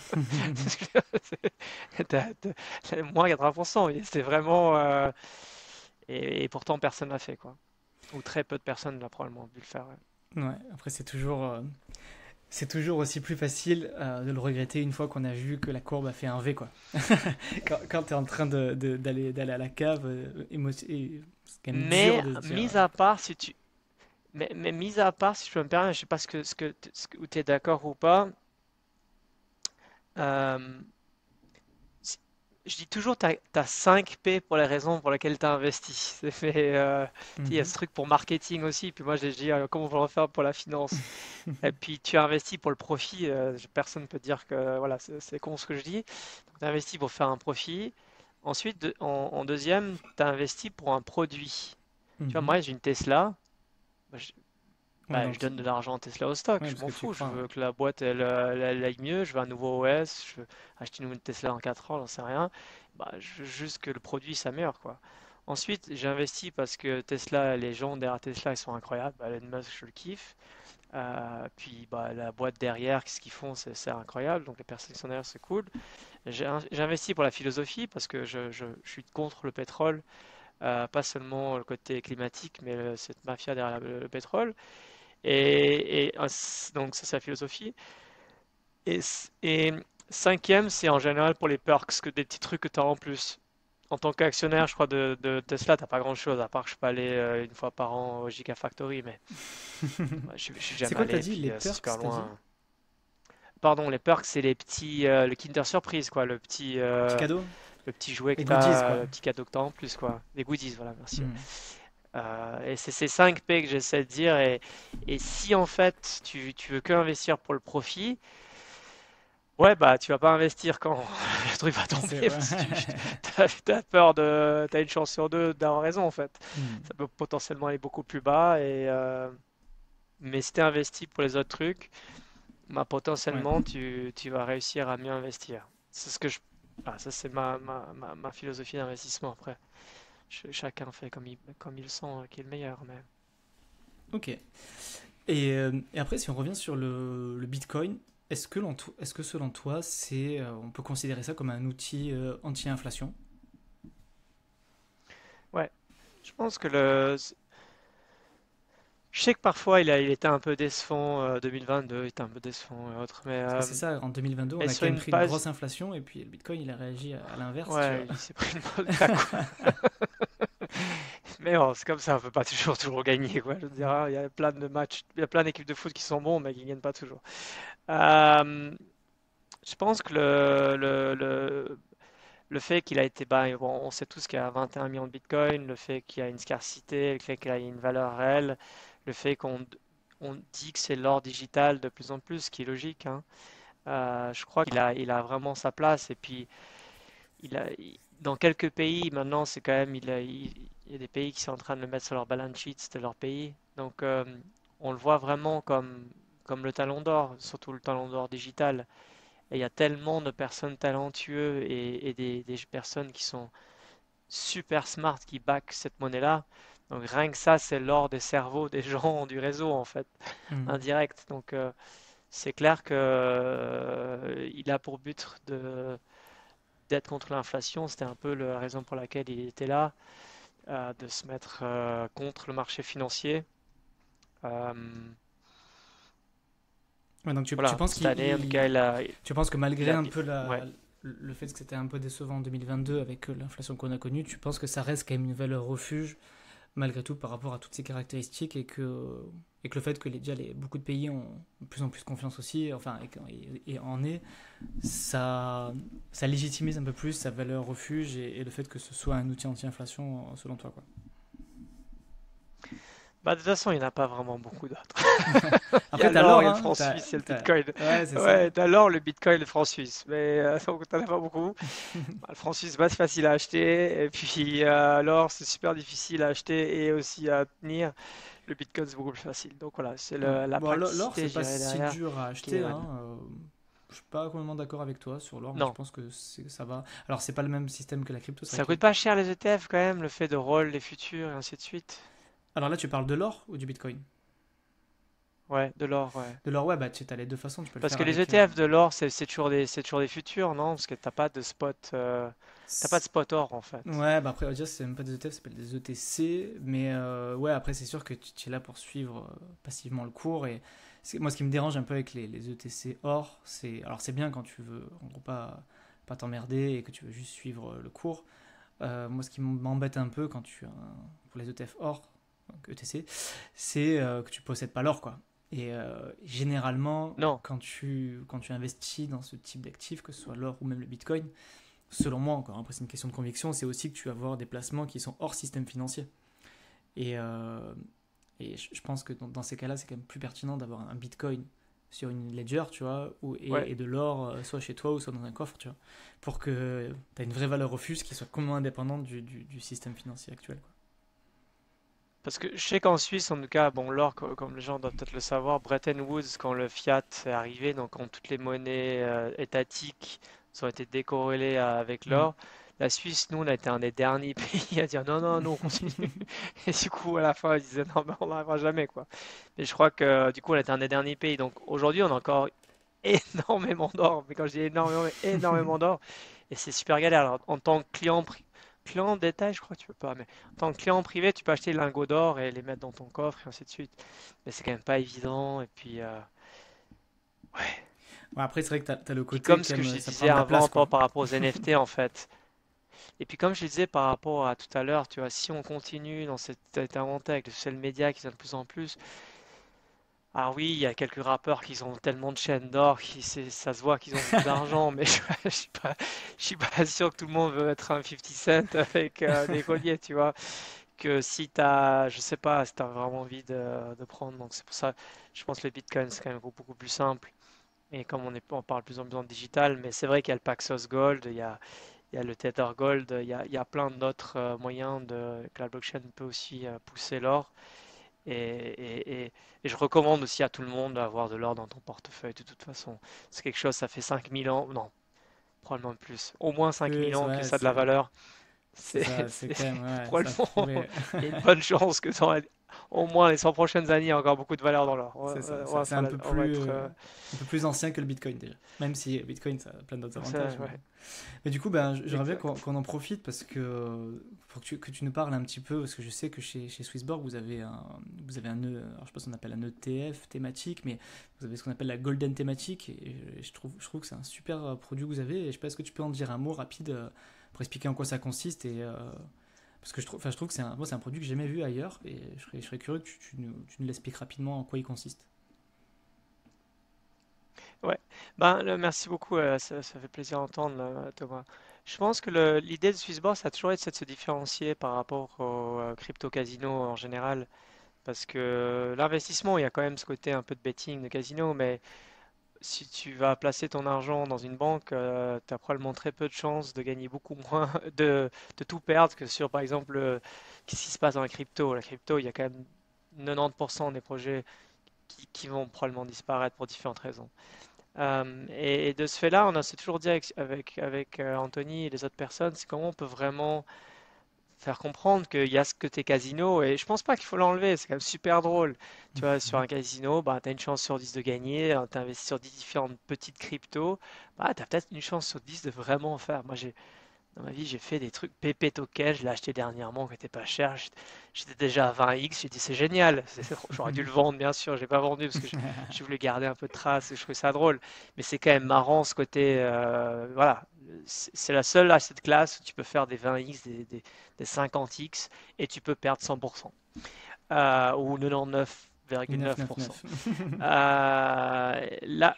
T'as- t'as- Moins quatre-vingts pour cent, et c'est vraiment. euh, et, et pourtant, personne l'a fait, quoi. Ou très peu de personnes l'ont probablement dû le faire. Ouais. Ouais, après c'est toujours, euh, c'est toujours aussi plus facile euh, de le regretter une fois qu'on a vu que la courbe a fait un V, quoi. Quand, quand tu es en train de, de- d'aller, d'aller à la cave, euh, émo- et c'est quand même dur Mais, de se dire. mis à part, si tu. Mais, mais mis à part, si je peux me permettre, je sais pas ce que, ce que, ce que- où tu es d'accord ou pas. euh, si- je dis toujours, tu as, cinq P pour les raisons pour lesquelles tu as investi. C'est fait, euh, tu sais, il y a Mhm. ce truc pour marketing aussi. Puis moi, j'ai dit, euh, comment on va le faire pour la finance? Et puis tu investis pour le profit. Euh, je- personne ne peut dire que voilà, c'est c'est con ce que je dis. Donc, tu investis pour faire un profit. Ensuite, de- en, en deuxième, tu as investi pour un produit. Tu vois, Mhm. moi, j'ai une Tesla. Bah, je, Ouais, bah, je donc, donne de l'argent à Tesla au stock. ouais, Je parce m'en que tu y fous. Je crois, veux ouais. que la boîte elle, euh, elle- elle aille mieux. Je veux un nouveau O S. Je veux acheter une nouvelle Tesla en quatre ans. J'en sais rien. Bah, je veux juste que le produit s'améliore, quoi. Ensuite, j'ai investi parce que Tesla, les gens derrière Tesla, ils sont incroyables. Bah, Elon Musk, je le kiffe. Euh, puis bah, la boîte derrière, ce qu'ils font, c'est c'est incroyable. Donc les personnes qui sont derrière, c'est cool. J'ai in- j'ai investi pour la philosophie parce que je, je- je suis contre le pétrole, euh, pas seulement le côté climatique, mais le- cette mafia derrière le, le pétrole. Et, et, euh, c- donc ça, c'est la philosophie. Et, c- et cinquième, c'est en général pour les perks, que des petits trucs que tu as en plus. En tant qu'actionnaire, je crois, de, de Tesla, t'as pas grand-chose, à part que je peux aller euh, une fois par an au Gigafactory, mais bah, je, je suis C'est jamais quoi que t'as allé, dit? puis Les euh, c'est perks, super t'as dit? loin. Pardon, les perks, c'est les petits, euh, le Kinder Surprise, quoi, le petit, Petit euh, cadeau? le petit jouet que Les goodies, t'as, quoi. le petit cadeau que t'as en plus, quoi. Des goodies, voilà, merci. Ouais. Hmm. Euh, et c'est ces cinq P que j'essaie de dire. Et, et si en fait tu, tu veux que investir pour le profit, ouais, bah tu vas pas investir quand le truc va C'est tomber ouais. parce que tu t'as, t'as peur de, t'as une chance sur deux d'avoir raison en fait. Hmm. Ça peut potentiellement aller beaucoup plus bas. Et euh, mais si t'es investi pour les autres trucs, bah, Ouais. potentiellement, tu, tu vas réussir à mieux investir. C'est ce que je... Ah, ça, c'est ma, ma, ma, ma philosophie d'investissement après. ch- chacun fait comme il, comme il sent euh, qui est le meilleur. Mais Ok. Et, euh, et après, si on revient sur le, le Bitcoin, est-ce que, l'en- est-ce que selon toi, c'est, euh, on peut considérer ça comme un outil euh, anti-inflation? ouais, je pense que le, je sais que parfois il a, il était un peu décevant, euh, deux mille vingt-deux, il était un peu décevant et autres, mais, Parce que euh, c'est ça, en deux mille vingt-deux, on mais a sur quand même une pris une base, grosse inflation et puis le Bitcoin, il a réagi à, à l'inverse, tu vois. ouais, il s'est pris une bonne claque, quoi. Mais bon, c'est comme ça, on peut pas toujours, toujours gagner, quoi. Je veux dire, hein, il y a plein de matchs, il y a plein d'équipes de foot qui sont bons, mais qui gagnent pas toujours. Euh, je pense que le, le, le, le fait qu'il a été, bah, bon, on sait tous qu'il y a vingt et un millions de Bitcoin, le fait qu'il y a une scarcité, le fait qu'il y a une valeur réelle, le fait qu'on on dit que c'est l'or digital de plus en plus, ce qui est logique, hein. Euh, je crois qu'il a, il a vraiment sa place. Et puis, il a, il- dans quelques pays, maintenant, c'est quand même, il, a- il, il y a des pays qui sont en train de le mettre sur leur balance sheets de leur pays. Donc, euh, on le voit vraiment comme, comme le talon d'or, surtout le talon d'or digital. Et il y a tellement de personnes talentueuses et, et des, des personnes qui sont super smart qui back cette monnaie-là. Donc, rien que ça, c'est l'or des cerveaux des gens du réseau, en fait, Hmm. indirect. Donc, euh, c'est clair que, euh, il a pour but de d'être contre l'inflation. C'était un peu la raison pour laquelle il était là, euh, de se mettre euh, contre le marché financier. Euh, Ouais, donc tu, tu voilà, penses cette qu'il, année, en tout cas, il- il a, tu penses que il malgré a, un peu ouais, la, le fait que c'était un peu décevant en deux mille vingt-deux avec euh, l'inflation qu'on a connue, tu penses que ça reste quand même une valeur refuge malgré tout par rapport à toutes ces caractéristiques et que, et que le fait que les, déjà les, beaucoup de pays ont de plus en plus confiance aussi, enfin, et, et, et en est, ça, ça légitimise un peu plus sa valeur refuge et, et le fait que ce soit un outil anti-inflation euh, selon toi, quoi. bah, de toute façon, il n'y en a pas vraiment beaucoup d'autres. Il y Après, a t'as l'or l'or, et le hein, franc t'as, suisse et le t'as- bitcoin. ouais, c'est ça. Ouais, t'as l'or, le bitcoin et le franc suisse. Mais euh, donc, t'en as pas beaucoup. Bah, le franc suisse, bah, c'est facile à acheter. Et puis, euh, l'or, c'est super difficile à acheter et aussi à tenir. Le bitcoin, c'est beaucoup plus facile. Donc, voilà, c'est Ouais. le- la Bon, l'or, l'or, praticité, c'est je pas dirais, si derrière dur à qui est acheter, bonne. hein. Euh, je suis pas complètement d'accord avec toi sur l'or. Moi, je Non. pense que c'est- ça va. Alors, c'est pas le même système que la crypto, c'est vrai Ça que les- coûte pas cher les E T F quand même, le fait de roll les futurs et ainsi de suite. Alors là, tu parles de l'or ou du bitcoin? Ouais, de l'or, ouais. De l'or, ouais, bah, tu as les deux façons. Tu peux le Parce faire que les avec un. E T F de l'or, c'est c'est toujours des, c'est toujours des futurs, non? Parce que t'as pas de spot, euh, t'as pas de spot or en fait. Ouais, bah après, on va dire, c'est même pas des E T F, ça s'appelle des E T C. Mais euh, ouais, après, c'est sûr que tu, tu es là pour suivre euh, passivement le cours. Et c'est- moi, ce qui me dérange un peu avec les, les E T C or, c'est. Alors, c'est bien quand tu veux, en gros, pas, pas t'emmerder et que tu veux juste suivre euh, le cours. Euh, moi, ce qui m'embête un peu quand tu. euh, pour les E T F or, donc E T C, c'est euh, que tu possèdes pas l'or, quoi. Et euh, généralement, Non. quand tu, quand tu investis dans ce type d'actifs, que ce soit l'or ou même le bitcoin, selon moi, encore, après c'est une question de conviction, c'est aussi que tu vas avoir des placements qui sont hors système financier. Et, euh, et je pense que dans, dans ces cas-là, c'est quand même plus pertinent d'avoir un bitcoin sur une ledger, tu vois, ou, Ouais. et, et de l'or euh, soit chez toi ou soit dans un coffre, tu vois, pour que tu aies une vraie valeur refuge qui soit complètement indépendante du, du, du système financier actuel, quoi. Parce que je sais qu'en Suisse, en tout cas, bon, l'or, co- comme les gens doivent peut-être le savoir, Bretton Woods, quand le fiat est arrivé, donc quand toutes les monnaies euh, étatiques ont été décorrélées euh, avec Mm. l'or, la Suisse, nous, on a été un des derniers pays à dire non, non, non, on continue. Et du coup, à la fin, ils disaient non, mais on n'arrivera jamais, quoi. Mais je crois que du coup, on a été un des derniers pays. Donc aujourd'hui, on a encore énormément d'or. Mais quand je dis énormément, mais énormément d'or, et c'est super galère. Alors, en tant que client, pri- client en détail, je crois que tu peux pas, mais en tant que client privé, tu peux acheter des lingots d'or et les mettre dans ton coffre et ainsi de suite. Mais c'est quand même pas évident. Et puis, euh, ouais. Ouais, après, c'est vrai que tu as, le Puis côté, comme ce quand que même, je ça prend disais de la avant place, par quoi. par rapport aux N F T, en fait. Et puis comme je disais par rapport à tout à l'heure, tu vois, si on continue dans cette cette aventure avec les social media qui sont de plus en plus, ah oui, il y a quelques rappeurs qui ont tellement de chaînes d'or, qui c'est- ça se voit qu'ils ont beaucoup d'argent, mais je, je suis pas, je suis pas sûr que tout le monde veut être un fifty Cent avec euh, des colliers, tu vois. Que si t'as, je sais pas, si t'as vraiment envie de, de prendre, donc c'est pour ça, je pense que le Bitcoin c'est quand même beaucoup plus simple. Et comme on est, on parle plus en plus en digital, mais c'est vrai qu'il y a le Paxos Gold, il y a, il y a le Tether Gold, il y a, il y a plein d'autres euh, moyens de, que la blockchain peut aussi euh, pousser l'or. Et, et- et- et je recommande aussi à tout le monde d'avoir de l'or dans ton portefeuille de toute façon. C'est quelque chose, ça fait cinq mille ans, non, probablement plus, au moins cinq mille Plus, ans que ouais, ça a de la c'est. valeur. C'est C'est, ça, c'est c'est quand même, ouais, ça a probablement, prouvé. il y a une bonne chance que dans les- au moins les cent prochaines années, il y a encore beaucoup de valeur dans l'or. On va, C'est ça, on c'est va c'est faire un la- peu on va plus, être, euh, euh, un peu plus ancien que le Bitcoin déjà. Même si Bitcoin, ça a plein d'autres ça, avantages. Mais, ouais, mais du coup, ben, j'aimerais bien qu'on exact. qu'on en profite parce que, euh, pour que tu, que tu nous parles un petit peu, parce que je sais que chez, chez Swissborg, vous avez un, vous avez un nœud, alors je sais pas si on appelle un E T F thématique, mais vous avez ce qu'on appelle la Golden thématique. Et je trouve, je trouve que c'est un super euh, produit que vous avez. Et je sais pas, est-ce que tu peux en dire un mot rapide euh, pour expliquer en quoi ça consiste et, euh, parce que je trouve, enfin, je trouve que c'est un, moi, c'est un produit que j'ai jamais vu ailleurs et je serais, je serais curieux que tu, tu nous, tu nous l'expliques rapidement en quoi il consiste. Ouais, ben, le- merci beaucoup, euh, ça, ça fait plaisir d'entendre, là, Thomas. Je pense que le- l'idée de Swissborg, ça a toujours été de se différencier par rapport au euh, crypto-casino en général. Parce que l'investissement, il y a quand même ce côté un peu de betting, de casino, mais si tu vas placer ton argent dans une banque, tu as probablement très peu de chances de gagner beaucoup moins, de, de tout perdre que sur, par exemple, euh, qu'est-ce qui se passe dans la crypto. La crypto, il y a quand même quatre-vingt-dix pour cent des projets qui, qui vont probablement disparaître pour différentes raisons. Euh, et, et de ce fait-là, on a s'est toujours dit avec, avec, avec, euh, Anthony et les autres personnes, c'est comment on peut vraiment faire comprendre qu'il y a ce côté casino et je pense pas qu'il faut l'enlever, c'est quand même super drôle. Tu vois, sur un casino, bah, tu as une chance sur dix de gagner, tu investis sur dix différentes petites cryptos, bah, tu as peut-être une chance sur dix de vraiment en faire. Moi, j'ai dans ma vie, j'ai fait des trucs P P Token, je l'ai acheté dernièrement qui était pas cher. J'étais j'étais déjà à vingt x, j'ai dit c'est génial. C'est- c'est trop- J'aurais dû le vendre, bien sûr, j'ai pas vendu parce que je, je voulais garder un peu de traces et je trouvais ça drôle. Mais c'est quand même marrant ce côté. Euh, voilà, c'est c'est la seule à cette classe où tu peux faire des vingt x, des, des, des cinquante x et tu peux perdre cent pour cent euh, ou neuf neuf quatre-vingt-dix-neuf pour cent. neuf. Euh, là,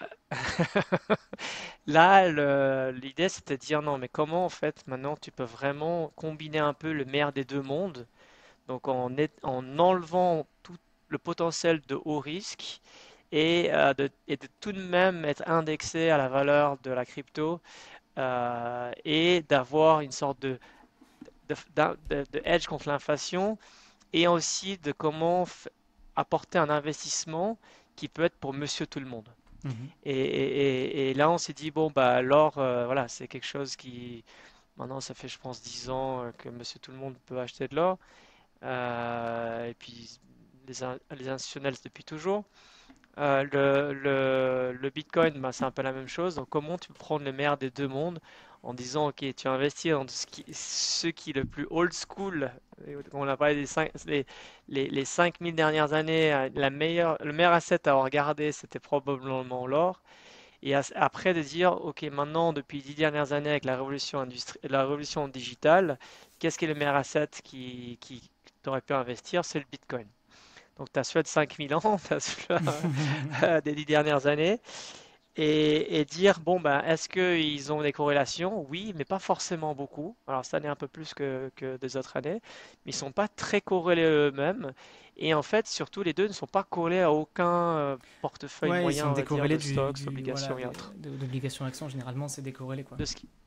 là, le- l'idée, c'était de dire non, mais comment en fait maintenant tu peux vraiment combiner un peu le meilleur des deux mondes, donc en, est- en enlevant tout le potentiel de haut risque et, euh, de, et de tout de même être indexé à la valeur de la crypto euh, et d'avoir une sorte de, de, d'un- de- de hedge contre l'inflation et aussi de comment f- apporter un investissement qui peut être pour monsieur tout le monde. Mhm. Et, et- et- et là, on s'est dit, bon, bah alors, euh, voilà, c'est quelque chose qui, maintenant, ça fait, je pense, dix ans euh, que monsieur tout le monde peut acheter de l'or. Euh, et puis, les, in- les institutionnels depuis toujours. Euh, le, le- le Bitcoin, bah, c'est un peu la même chose. Donc, comment tu peux prendre le meilleur des deux mondes en disant, OK, tu investis dans ce qui, ce qui est le plus old school. Et on a parlé des cinq, les, les, les cinq mille dernières années, euh, la meilleure, le meilleur asset à regarder, c'était probablement l'or. Et as- après de dire, OK, maintenant, depuis les dix dernières années, avec la révolution industrie, la révolution digitale, qu'est-ce qui est le meilleur asset qui, qui tu aurais pu investir? C'est le Bitcoin. Donc, tu as celui de cinq mille ans, tu as celui des dix dernières années, et, et dire, bon, ben, est-ce qu'ils ont des corrélations? Oui, mais pas forcément beaucoup. Alors, cette année un peu plus que, que des autres années, mais ils sont pas très corrélés eux-mêmes. Et en fait, surtout, les deux ne sont pas corrélés à aucun euh, portefeuille Ouais, ils moyen, sont on va dire, décorrélés de du, stocks, du voilà, obligations et des- autres. de- d'obligations actions. Généralement, c'est décorrélé quoi. De ce qui-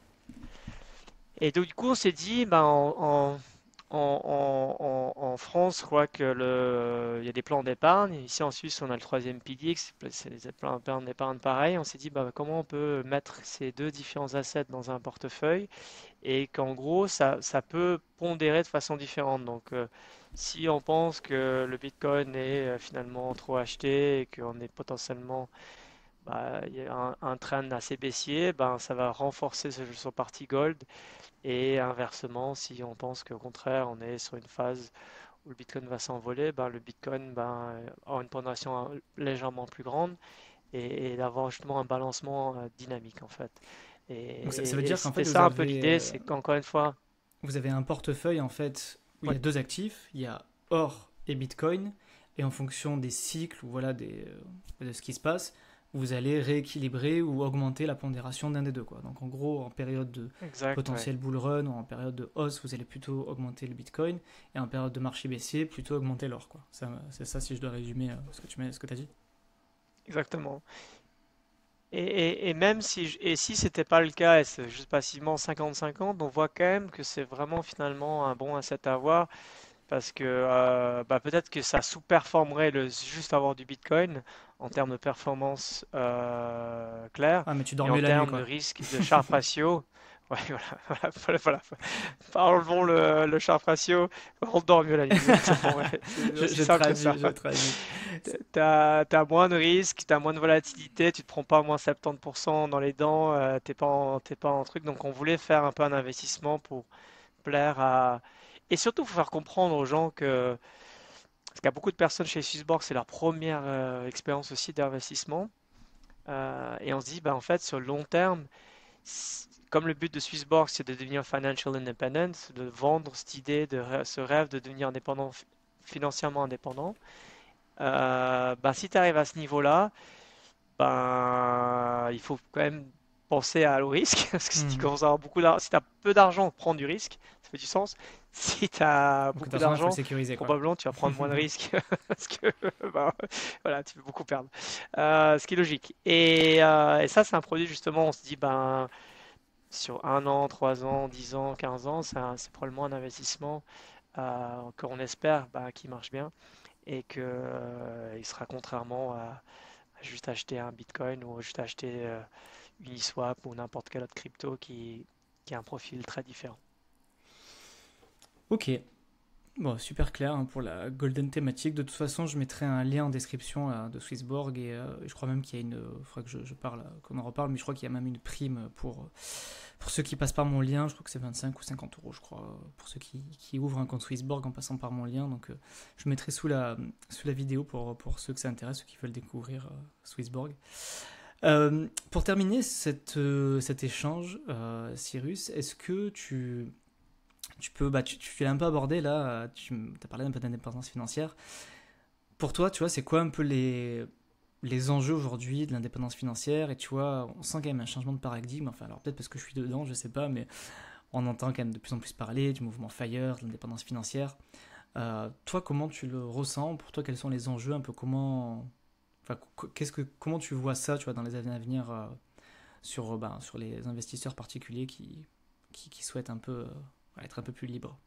Et donc, du coup, on s'est dit, ben, en, en- en- en- en- en France, je crois que le, il y a des plans d'épargne. Ici, en Suisse, on a le troisième pilier, que c'est c'est des plans plans d'épargne pareil. On s'est dit, ben, comment on peut mettre ces deux différents assets dans un portefeuille et qu'en gros, ça, ça peut pondérer de façon différente. Donc, euh, si on pense que le Bitcoin est euh, finalement trop acheté et qu'on est potentiellement bah, il y a un, un trend assez baissier, ben, ça va renforcer ce- son partie gold. Et inversement, si on pense qu'au contraire, on est sur une phase où le Bitcoin va s'envoler, ben, le Bitcoin ben, aura une pondération euh, légèrement plus grande et, et d'avoir justement un balancement euh, dynamique en fait. Et, Donc ça, ça veut et- et dire qu'en fait c'était vous ça un peu avez l'idée, euh, c'est qu'encore une fois, vous avez un portefeuille en fait où il y ouais, a deux actifs, il y a or et Bitcoin, et en fonction des cycles ou voilà des, euh, de ce qui se passe, vous allez rééquilibrer ou augmenter la pondération d'un des deux quoi. Donc en gros, en période de exact, ouais. potentiel bull run ou en période de hausse, vous allez plutôt augmenter le Bitcoin, et en période de marché baissier, plutôt augmenter l'or quoi. Ça, c'est ça si je dois résumer euh, ce que tu m'as, ce que t'as dit. Exactement. Et, et- et même si, je- et si c'était pas le cas, et c'est juste passivement cinquante cinquante, on voit quand même que c'est vraiment finalement un bon asset à avoir. Parce que euh, bah, peut-être que ça sous-performerait le juste avoir du Bitcoin en termes de performance euh, claire Ah mais tu et dors en mieux la nuit termes de quoi. risque de Sharpe ratio. Ouais, voilà, voilà, voilà, voilà. Enlevons le, le Sharpe ratio, on dort mieux la nuit. Exactement, ouais. C'est Je, aussi je simple que traduis, ça. je traduis. T'as, t'as t'as moins de risques, t'as moins de volatilité, tu te prends pas moins soixante-dix pour cent dans les dents, euh, t'es pas en, t'es pas en truc. Donc on voulait faire un peu un investissement pour plaire à... Et surtout, faut faire comprendre aux gens que... Parce qu'il y a beaucoup de personnes chez Swissborg, c'est leur première euh, expérience aussi d'investissement. Euh, et on se dit, bah, en fait, sur le long terme, s- comme le but de Swissborg, c'est de devenir financial independent, de vendre cette idée, de rê- ce rêve de devenir indépendant, fi- financièrement indépendant, euh, bah, si tu arrives à ce niveau-là, ben, il faut quand même penser à au risque, parce que si tu Hmm. commences à avoir beaucoup d'argent, si tu as peu d'argent, prends du risque, ça fait du sens. Si tu as Donc, beaucoup attention, il faut le d'argent, sécuriser, quoi. probablement tu vas prendre moins de risques, parce que ben, voilà, tu peux beaucoup perdre. Euh, ce qui est logique. Et, euh, et ça, c'est un produit justement, on se dit, ben, sur un an, trois ans, dix ans, quinze ans, c'est un- c'est probablement un investissement euh, qu'on espère ben, qui marche bien et que euh, il sera contrairement à juste acheter un Bitcoin ou juste acheter euh, Uniswap ou n'importe quelle autre crypto qui, qui a un profil très différent. Ok. Bon, super clair hein, pour la golden thématique. De toute façon, je mettrai un lien en description là, de Swissborg et, euh, et je crois même qu'il y a une. Il faudra que je, je parle, qu'on en reparle, mais je crois qu'il y a même une prime pour, pour ceux qui passent par mon lien. Je crois que c'est vingt-cinq ou cinquante euros, je crois, pour ceux qui, qui ouvrent un compte Swissborg en passant par mon lien. Donc, euh, je mettrai sous la, sous la vidéo pour, pour ceux que ça intéresse, ceux qui veulent découvrir euh, Swissborg. Euh, pour terminer cette, euh, cet échange, euh, Cyrus, est-ce que tu, tu peux, bah, tu, tu l'as un peu abordé là, tu as parlé un peu d'indépendance financière. Pour toi, tu vois, c'est quoi un peu les, les enjeux aujourd'hui de l'indépendance financière? Et tu vois, on sent quand même un changement de paradigme. Enfin, alors peut-être parce que je suis dedans, je sais pas, mais on entend quand même de plus en plus parler du mouvement FIRE, de l'indépendance financière. Euh, toi, comment tu le ressens? Pour toi, quels sont les enjeux? Un peu comment, enfin, qu'est-ce que, comment tu vois ça, tu vois, dans les années à venir euh, sur, euh, ben, sur les investisseurs particuliers qui, qui, qui souhaitent un peu euh, être un peu plus libres?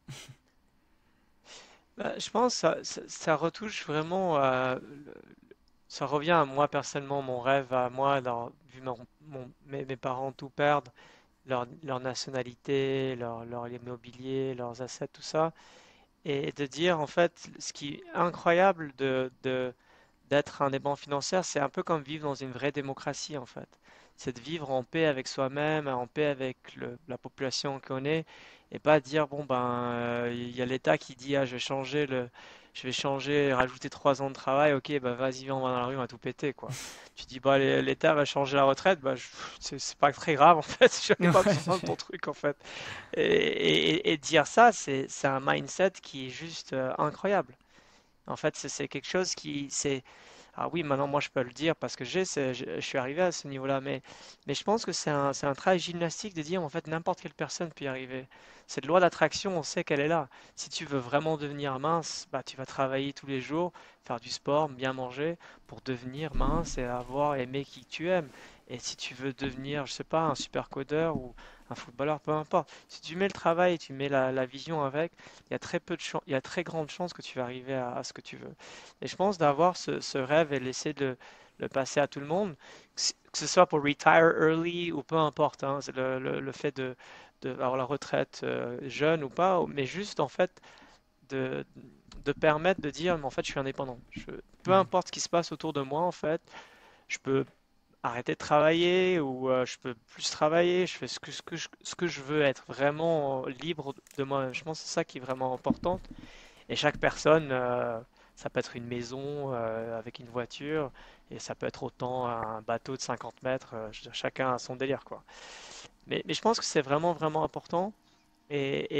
Bah, je pense que ça, ça, ça retouche vraiment à, le- ça revient à moi personnellement, mon rêve à moi, alors, vu mon, mon- mes, mes parents tout perdre, leur, leur nationalité, leur, leur immobilier, leurs assets, tout ça, et de dire en fait, ce qui est incroyable de, de, d'être indépendant financière, c'est un peu comme vivre dans une vraie démocratie en fait. C'est de vivre en paix avec soi-même, en paix avec le- la population qu'on est, et pas dire bon ben euh, il y a l'État qui dit ah je vais changer le, je vais changer, rajouter trois ans de travail, ok bah vas-y viens on va dans la rue on va tout péter quoi. Tu dis bah l'É- l'État va changer la retraite, bah je- c'est c'est pas très grave en fait, j'avais pas besoin de ton truc en fait. Et, et- et dire ça c'est c'est un mindset qui est juste euh, incroyable. En fait, c'est c'est quelque chose qui, c'est, ah oui, maintenant moi je peux le dire parce que j'ai, c'est- je, je suis arrivé à ce niveau-là, mais, mais je pense que c'est un, c'est un travail gymnastique de dire en fait n'importe quelle personne peut y arriver. Cette loi d'attraction, on sait qu'elle est là. Si tu veux vraiment devenir mince, bah tu vas travailler tous les jours, faire du sport, bien manger pour devenir mince et avoir aimé qui tu aimes. Et si tu veux devenir, je sais pas, un super codeur ou un footballeur, peu importe. Si tu mets le travail, tu mets la, la vision avec, il y a très peu de chan- il y a très grande chance que tu vas arriver à, à ce que tu veux. Et je pense d'avoir ce, ce rêve et laisser de le passer à tout le monde, que c- que ce soit pour retire early ou peu importe, hein, c'est le, le- le fait de, de avoir la retraite euh, jeune ou pas, mais juste en fait de, de permettre de dire, mais en fait je suis indépendant. Je- peu Ouais. importe ce qui se passe autour de moi, en fait, je peux arrêter de travailler ou euh, je peux plus travailler, je fais ce que, ce que je, ce que je veux, être vraiment libre de moi. Je pense que c'est ça qui est vraiment important. Et chaque personne, euh, ça peut être une maison euh, avec une voiture, et ça peut être autant un bateau de cinquante mètres. Euh, je veux dire, chacun a son délire, quoi. Mais, mais je pense que c'est vraiment, vraiment important. Et,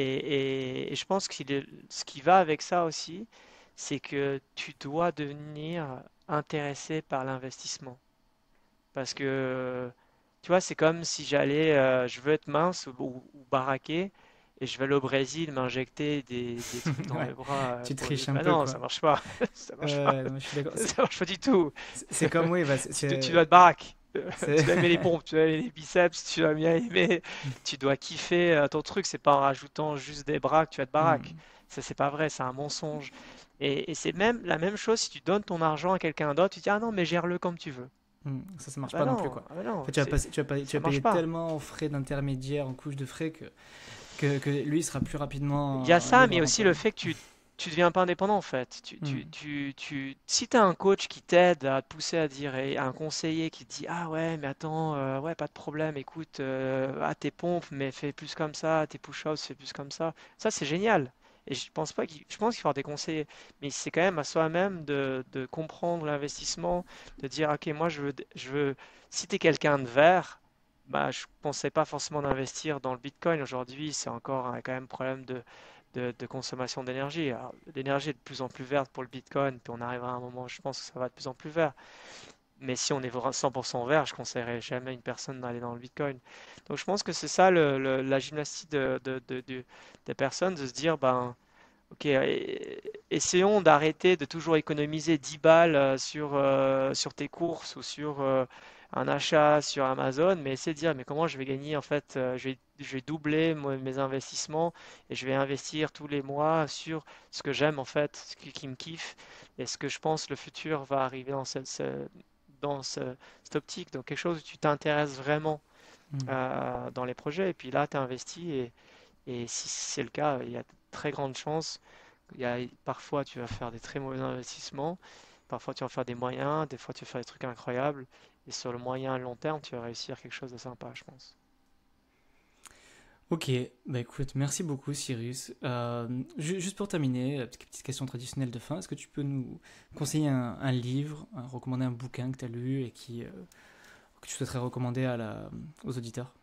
et- et- et je pense que ce qui va avec ça aussi, c'est que tu dois devenir intéressé par l'investissement. Parce que, tu vois, c'est comme si j'allais, euh, je veux être mince ou, ou- ou baraqué, et je vais aller au Brésil m'injecter des, des trucs dans Ouais, les bras euh, tu pour le... triches un Bah peu, non, quoi. ça marche pas. Ça marche pas. Euh, non, je suis d'accord. C'est Ça marche pas du tout. c'est- c'est comme, oui, bah, c'est. Tu, dois- tu c'est- dois être baraque. Euh, c'est- Tu dois aimer les pompes, tu dois aimer les biceps, tu dois bien aimer, tu dois kiffer euh, ton truc. C'est pas en rajoutant juste des bras que tu vas être baraque. Hmm. Ça, c'est pas vrai, c'est un mensonge. Et, et c'est même la même chose si tu donnes ton argent à quelqu'un d'autre, tu dis ah non, mais gère-le comme tu veux. Hmm, Ça, ça Ah marche bah pas non plus, non, quoi. ah bah En non, fait, tu vas, c'est, passer, tu vas, pas- tu ça vas marche payer pas. tellement en frais d'intermédiaire, en couche de frais, que, que, que lui, il sera plus Il y a rapidement euh, ça, libre mais à aussi l'emploi. le fait que tu tu deviens pas indépendant en fait. Tu, tu, Hmm. tu, tu, si tu as un coach qui t'aide à te pousser à dire, et un conseiller qui te dit, ah ouais, mais attends, euh, ouais, pas de problème, écoute, euh, à tes pompes, mais fais plus comme ça, tes push-ups, fais plus comme ça. Ça, c'est génial. Et je pense pas qu'il, je pense qu'il faut avoir des conseillers, mais c'est quand même à soi-même de, de comprendre l'investissement, de dire, ok, moi, je veux, je veux, si tu es quelqu'un de vert, bah, je pensais pas forcément d'investir dans le Bitcoin. Aujourd'hui, c'est encore un, quand même problème de de, de consommation d'énergie. Alors, l'énergie est de plus en plus verte pour le Bitcoin, puis on arrivera à un moment, je pense que ça va de plus en plus vert. Mais si on est vra- cent pour cent vert, je ne conseillerais jamais à une personne d'aller dans le Bitcoin. Donc je pense que c'est ça le- le- la gymnastique de, de- de- de- des personnes, de se dire, ben, ok, e- essayons d'arrêter de toujours économiser dix balles euh, sur, euh, sur tes courses ou sur euh, un achat sur Amazon, mais essayer de dire, mais comment je vais gagner, en fait, euh, je vais, je vais doubler mo- mes investissements et je vais investir tous les mois sur ce que j'aime, en fait, ce qui, qui me kiffe et ce que je pense le futur va arriver dans cette, ce- dans ce- cette optique. Donc quelque chose où tu t'intéresses vraiment Hmm. euh, dans les projets et puis là, tu investis et, et si c'est le cas, il y a de très grandes chances. Il y a, parfois, tu vas faire des très mauvais investissements, parfois, tu vas faire des moyens, des fois, tu vas faire des trucs incroyables. Et sur le moyen et le long terme, tu vas réussir quelque chose de sympa, je pense. Ok, bah écoute, merci beaucoup Cyrus. Euh, ju- juste pour terminer, la petite petite question traditionnelle de fin, est-ce que tu peux nous conseiller un, un livre, un- recommander un bouquin que tu as lu et qui, euh, que tu souhaiterais recommander à la, aux auditeurs?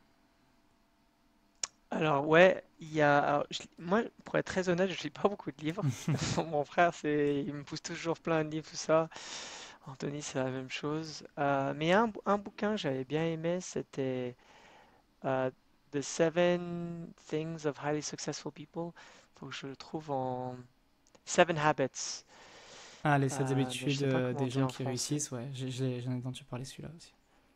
Alors, ouais, il y a. Alors, je- moi, pour être très honnête, je lis pas beaucoup de livres. Mon frère, c'est, il me pousse toujours plein de livres, tout ça. Anthony, c'est la même chose. Euh, mais un, bou- un bouquin que j'avais bien aimé, c'était euh, The Seven Things of Highly Successful People. Faut que je le trouve en Seven Habits. Ah, les sept Euh, mais je habitudes sais pas euh, comment des dire gens en qui français. réussissent, ouais, j'ai- je l'ai- j'en ai entendu parler celui-là aussi.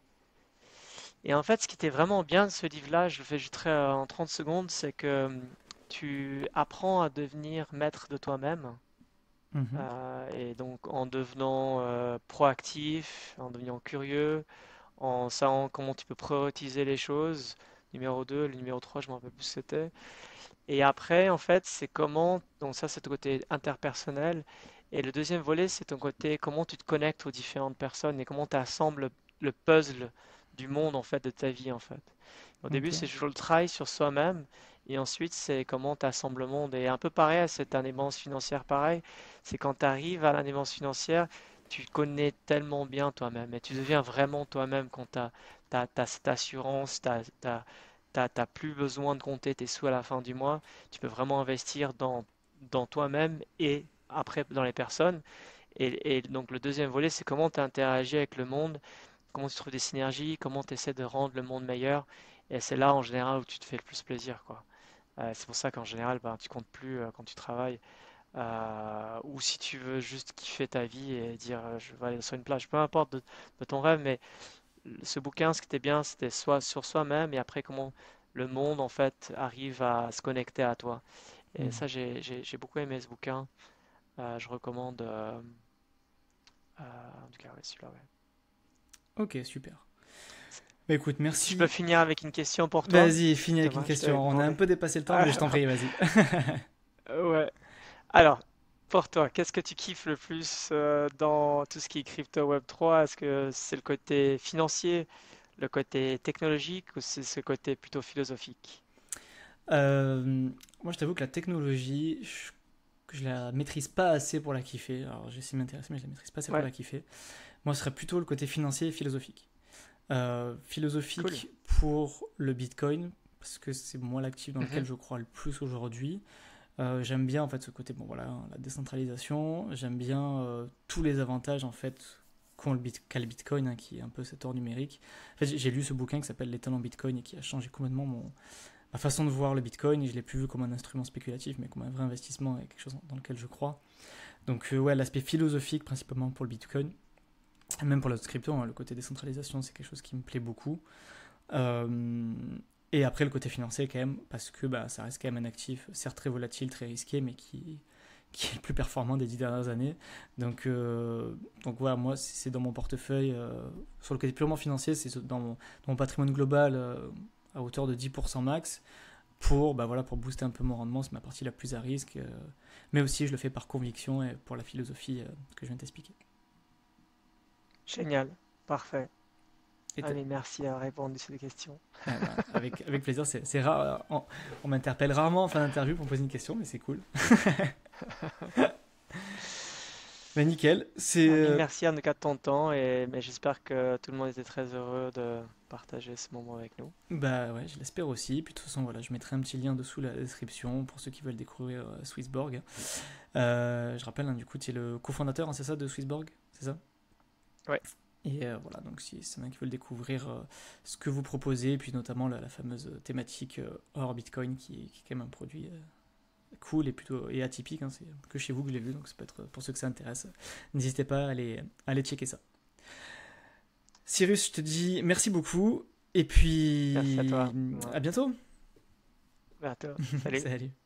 Et en fait, ce qui était vraiment bien de ce livre-là, je le fais juste très- en trente secondes, c'est que hum, tu apprends à devenir maître de toi-même. Mhm. Euh, et donc en devenant euh, proactif, en devenant curieux, en sachant comment tu peux prioriser les choses. Numéro deux, le numéro trois, je me rappelle plus ce que c'était. Et après, en fait, c'est comment, donc ça c'est ton côté interpersonnel. Et le deuxième volet, c'est ton côté comment tu te connectes aux différentes personnes et comment tu assembles le puzzle du monde, en fait, de ta vie, en fait. Au début, Ok. c'est toujours le travail sur soi-même. Et ensuite, c'est comment tu assembles le monde. Et un peu pareil à cette indépendance financière, pareil. C'est quand tu arrives à l'indépendance financière, tu connais tellement bien toi-même. Et tu deviens vraiment toi-même quand tu as, cette assurance, tu n'as plus besoin de compter tes sous à la fin du mois. Tu peux vraiment investir dans, dans toi-même et après dans les personnes. Et, et donc le deuxième volet, c'est comment tu interagis avec le monde, comment tu trouves des synergies, comment tu essaies de rendre le monde meilleur. Et c'est là en général où tu te fais le plus plaisir, quoi. Euh, c'est pour ça qu'en général, ben, tu comptes plus euh, quand tu travailles. Euh, ou si tu veux juste kiffer ta vie et dire euh, je vais aller sur une plage, peu importe de, de ton rêve, mais ce bouquin, ce qui était bien, c'était soit sur soi-même et après comment le monde en fait arrive à se connecter à toi. Et Hmm. ça, j'ai j'ai- j'ai beaucoup aimé ce bouquin. Euh, je recommande. euh, euh, en tout cas, ouais, celui-là, ouais. Ok, super. Bah écoute, Si je peux merci. finir avec une question pour toi, Vas-y, si ça finis te avec une va, je question. t'avais On a un demandé. peu dépassé le temps, mais je t'en Ah, prie, vas-y. ouais. Alors, pour toi, qu'est-ce que tu kiffes le plus euh, dans tout ce qui est crypto Web trois? Est-ce que c'est le côté financier, le côté technologique ou c'est ce côté plutôt philosophique? Euh, Moi, je t'avoue que la technologie, je, que je la maîtrise pas assez pour la kiffer. Alors, j'essaie de m'intéresser, mais je la maîtrise pas assez pour Ouais, la kiffer. Moi, ce serait plutôt le côté financier et philosophique. Euh, cool. philosophique pour le Bitcoin, parce que c'est moi l'actif dans lequel Mhm. je crois le plus aujourd'hui. Euh, j'aime bien en fait ce côté, bon voilà, la décentralisation. J'aime bien euh, tous les avantages en fait qu'ont le bit- qu'a le Bitcoin, hein, qui est un peu cet or numérique. En fait, j'ai j'ai lu ce bouquin qui s'appelle L'étalon Bitcoin et qui a changé complètement mon, ma façon de voir le Bitcoin. Et je l'ai plus vu comme un instrument spéculatif, mais comme un vrai investissement et quelque chose dans lequel je crois. Donc euh, ouais, l'aspect philosophique principalement pour le Bitcoin, même pour la crypto, hein, le côté décentralisation, c'est quelque chose qui me plaît beaucoup. Euh, et après le côté financier quand même, parce que bah, ça reste quand même un actif, certes très volatile, très risqué, mais qui, qui est le plus performant des dix dernières années. Donc, euh, donc voilà, moi, c'est c'est dans mon portefeuille, euh, sur le côté purement financier, c'est dans mon, dans mon patrimoine global euh, à hauteur de dix pour cent max, pour, bah voilà, pour booster un peu mon rendement, c'est ma partie la plus à risque. Euh, mais aussi, je le fais par conviction et pour la philosophie euh, que je viens de t'expliquer. Génial, parfait. Et t'as- Allez, merci d'avoir répondu à ces questions. ah bah, avec, avec plaisir, c'est c'est rare. On, on m'interpelle rarement en fin d'interview pour me poser une question, mais c'est cool. Mais nickel, c'est. Ah, mille euh, merci en tout cas de ton temps et mais j'espère que tout le monde était très heureux de partager ce moment avec nous. Bah ouais, je l'espère aussi. Puis de toute façon, voilà, je mettrai un petit lien dessous la description pour ceux qui veulent découvrir euh, Swissborg. Euh, je rappelle, hein, du coup, tu es le cofondateur, hein, c'est ça, de Swissborg, c'est ça? Ouais, Et euh, voilà, donc si c'est un qui veulent découvrir euh, ce que vous proposez, puis notamment la, la fameuse thématique euh, hors Bitcoin, qui, est qui est quand même un produit euh, cool et plutôt et atypique, hein, c'est que chez vous que je l'ai vu, donc ça peut être pour ceux que ça intéresse. N'hésitez pas à aller, à aller checker ça. Cyrus, je te dis merci beaucoup, et merci à puis toi. Ouais. à bientôt. À toi. Salut. Salut.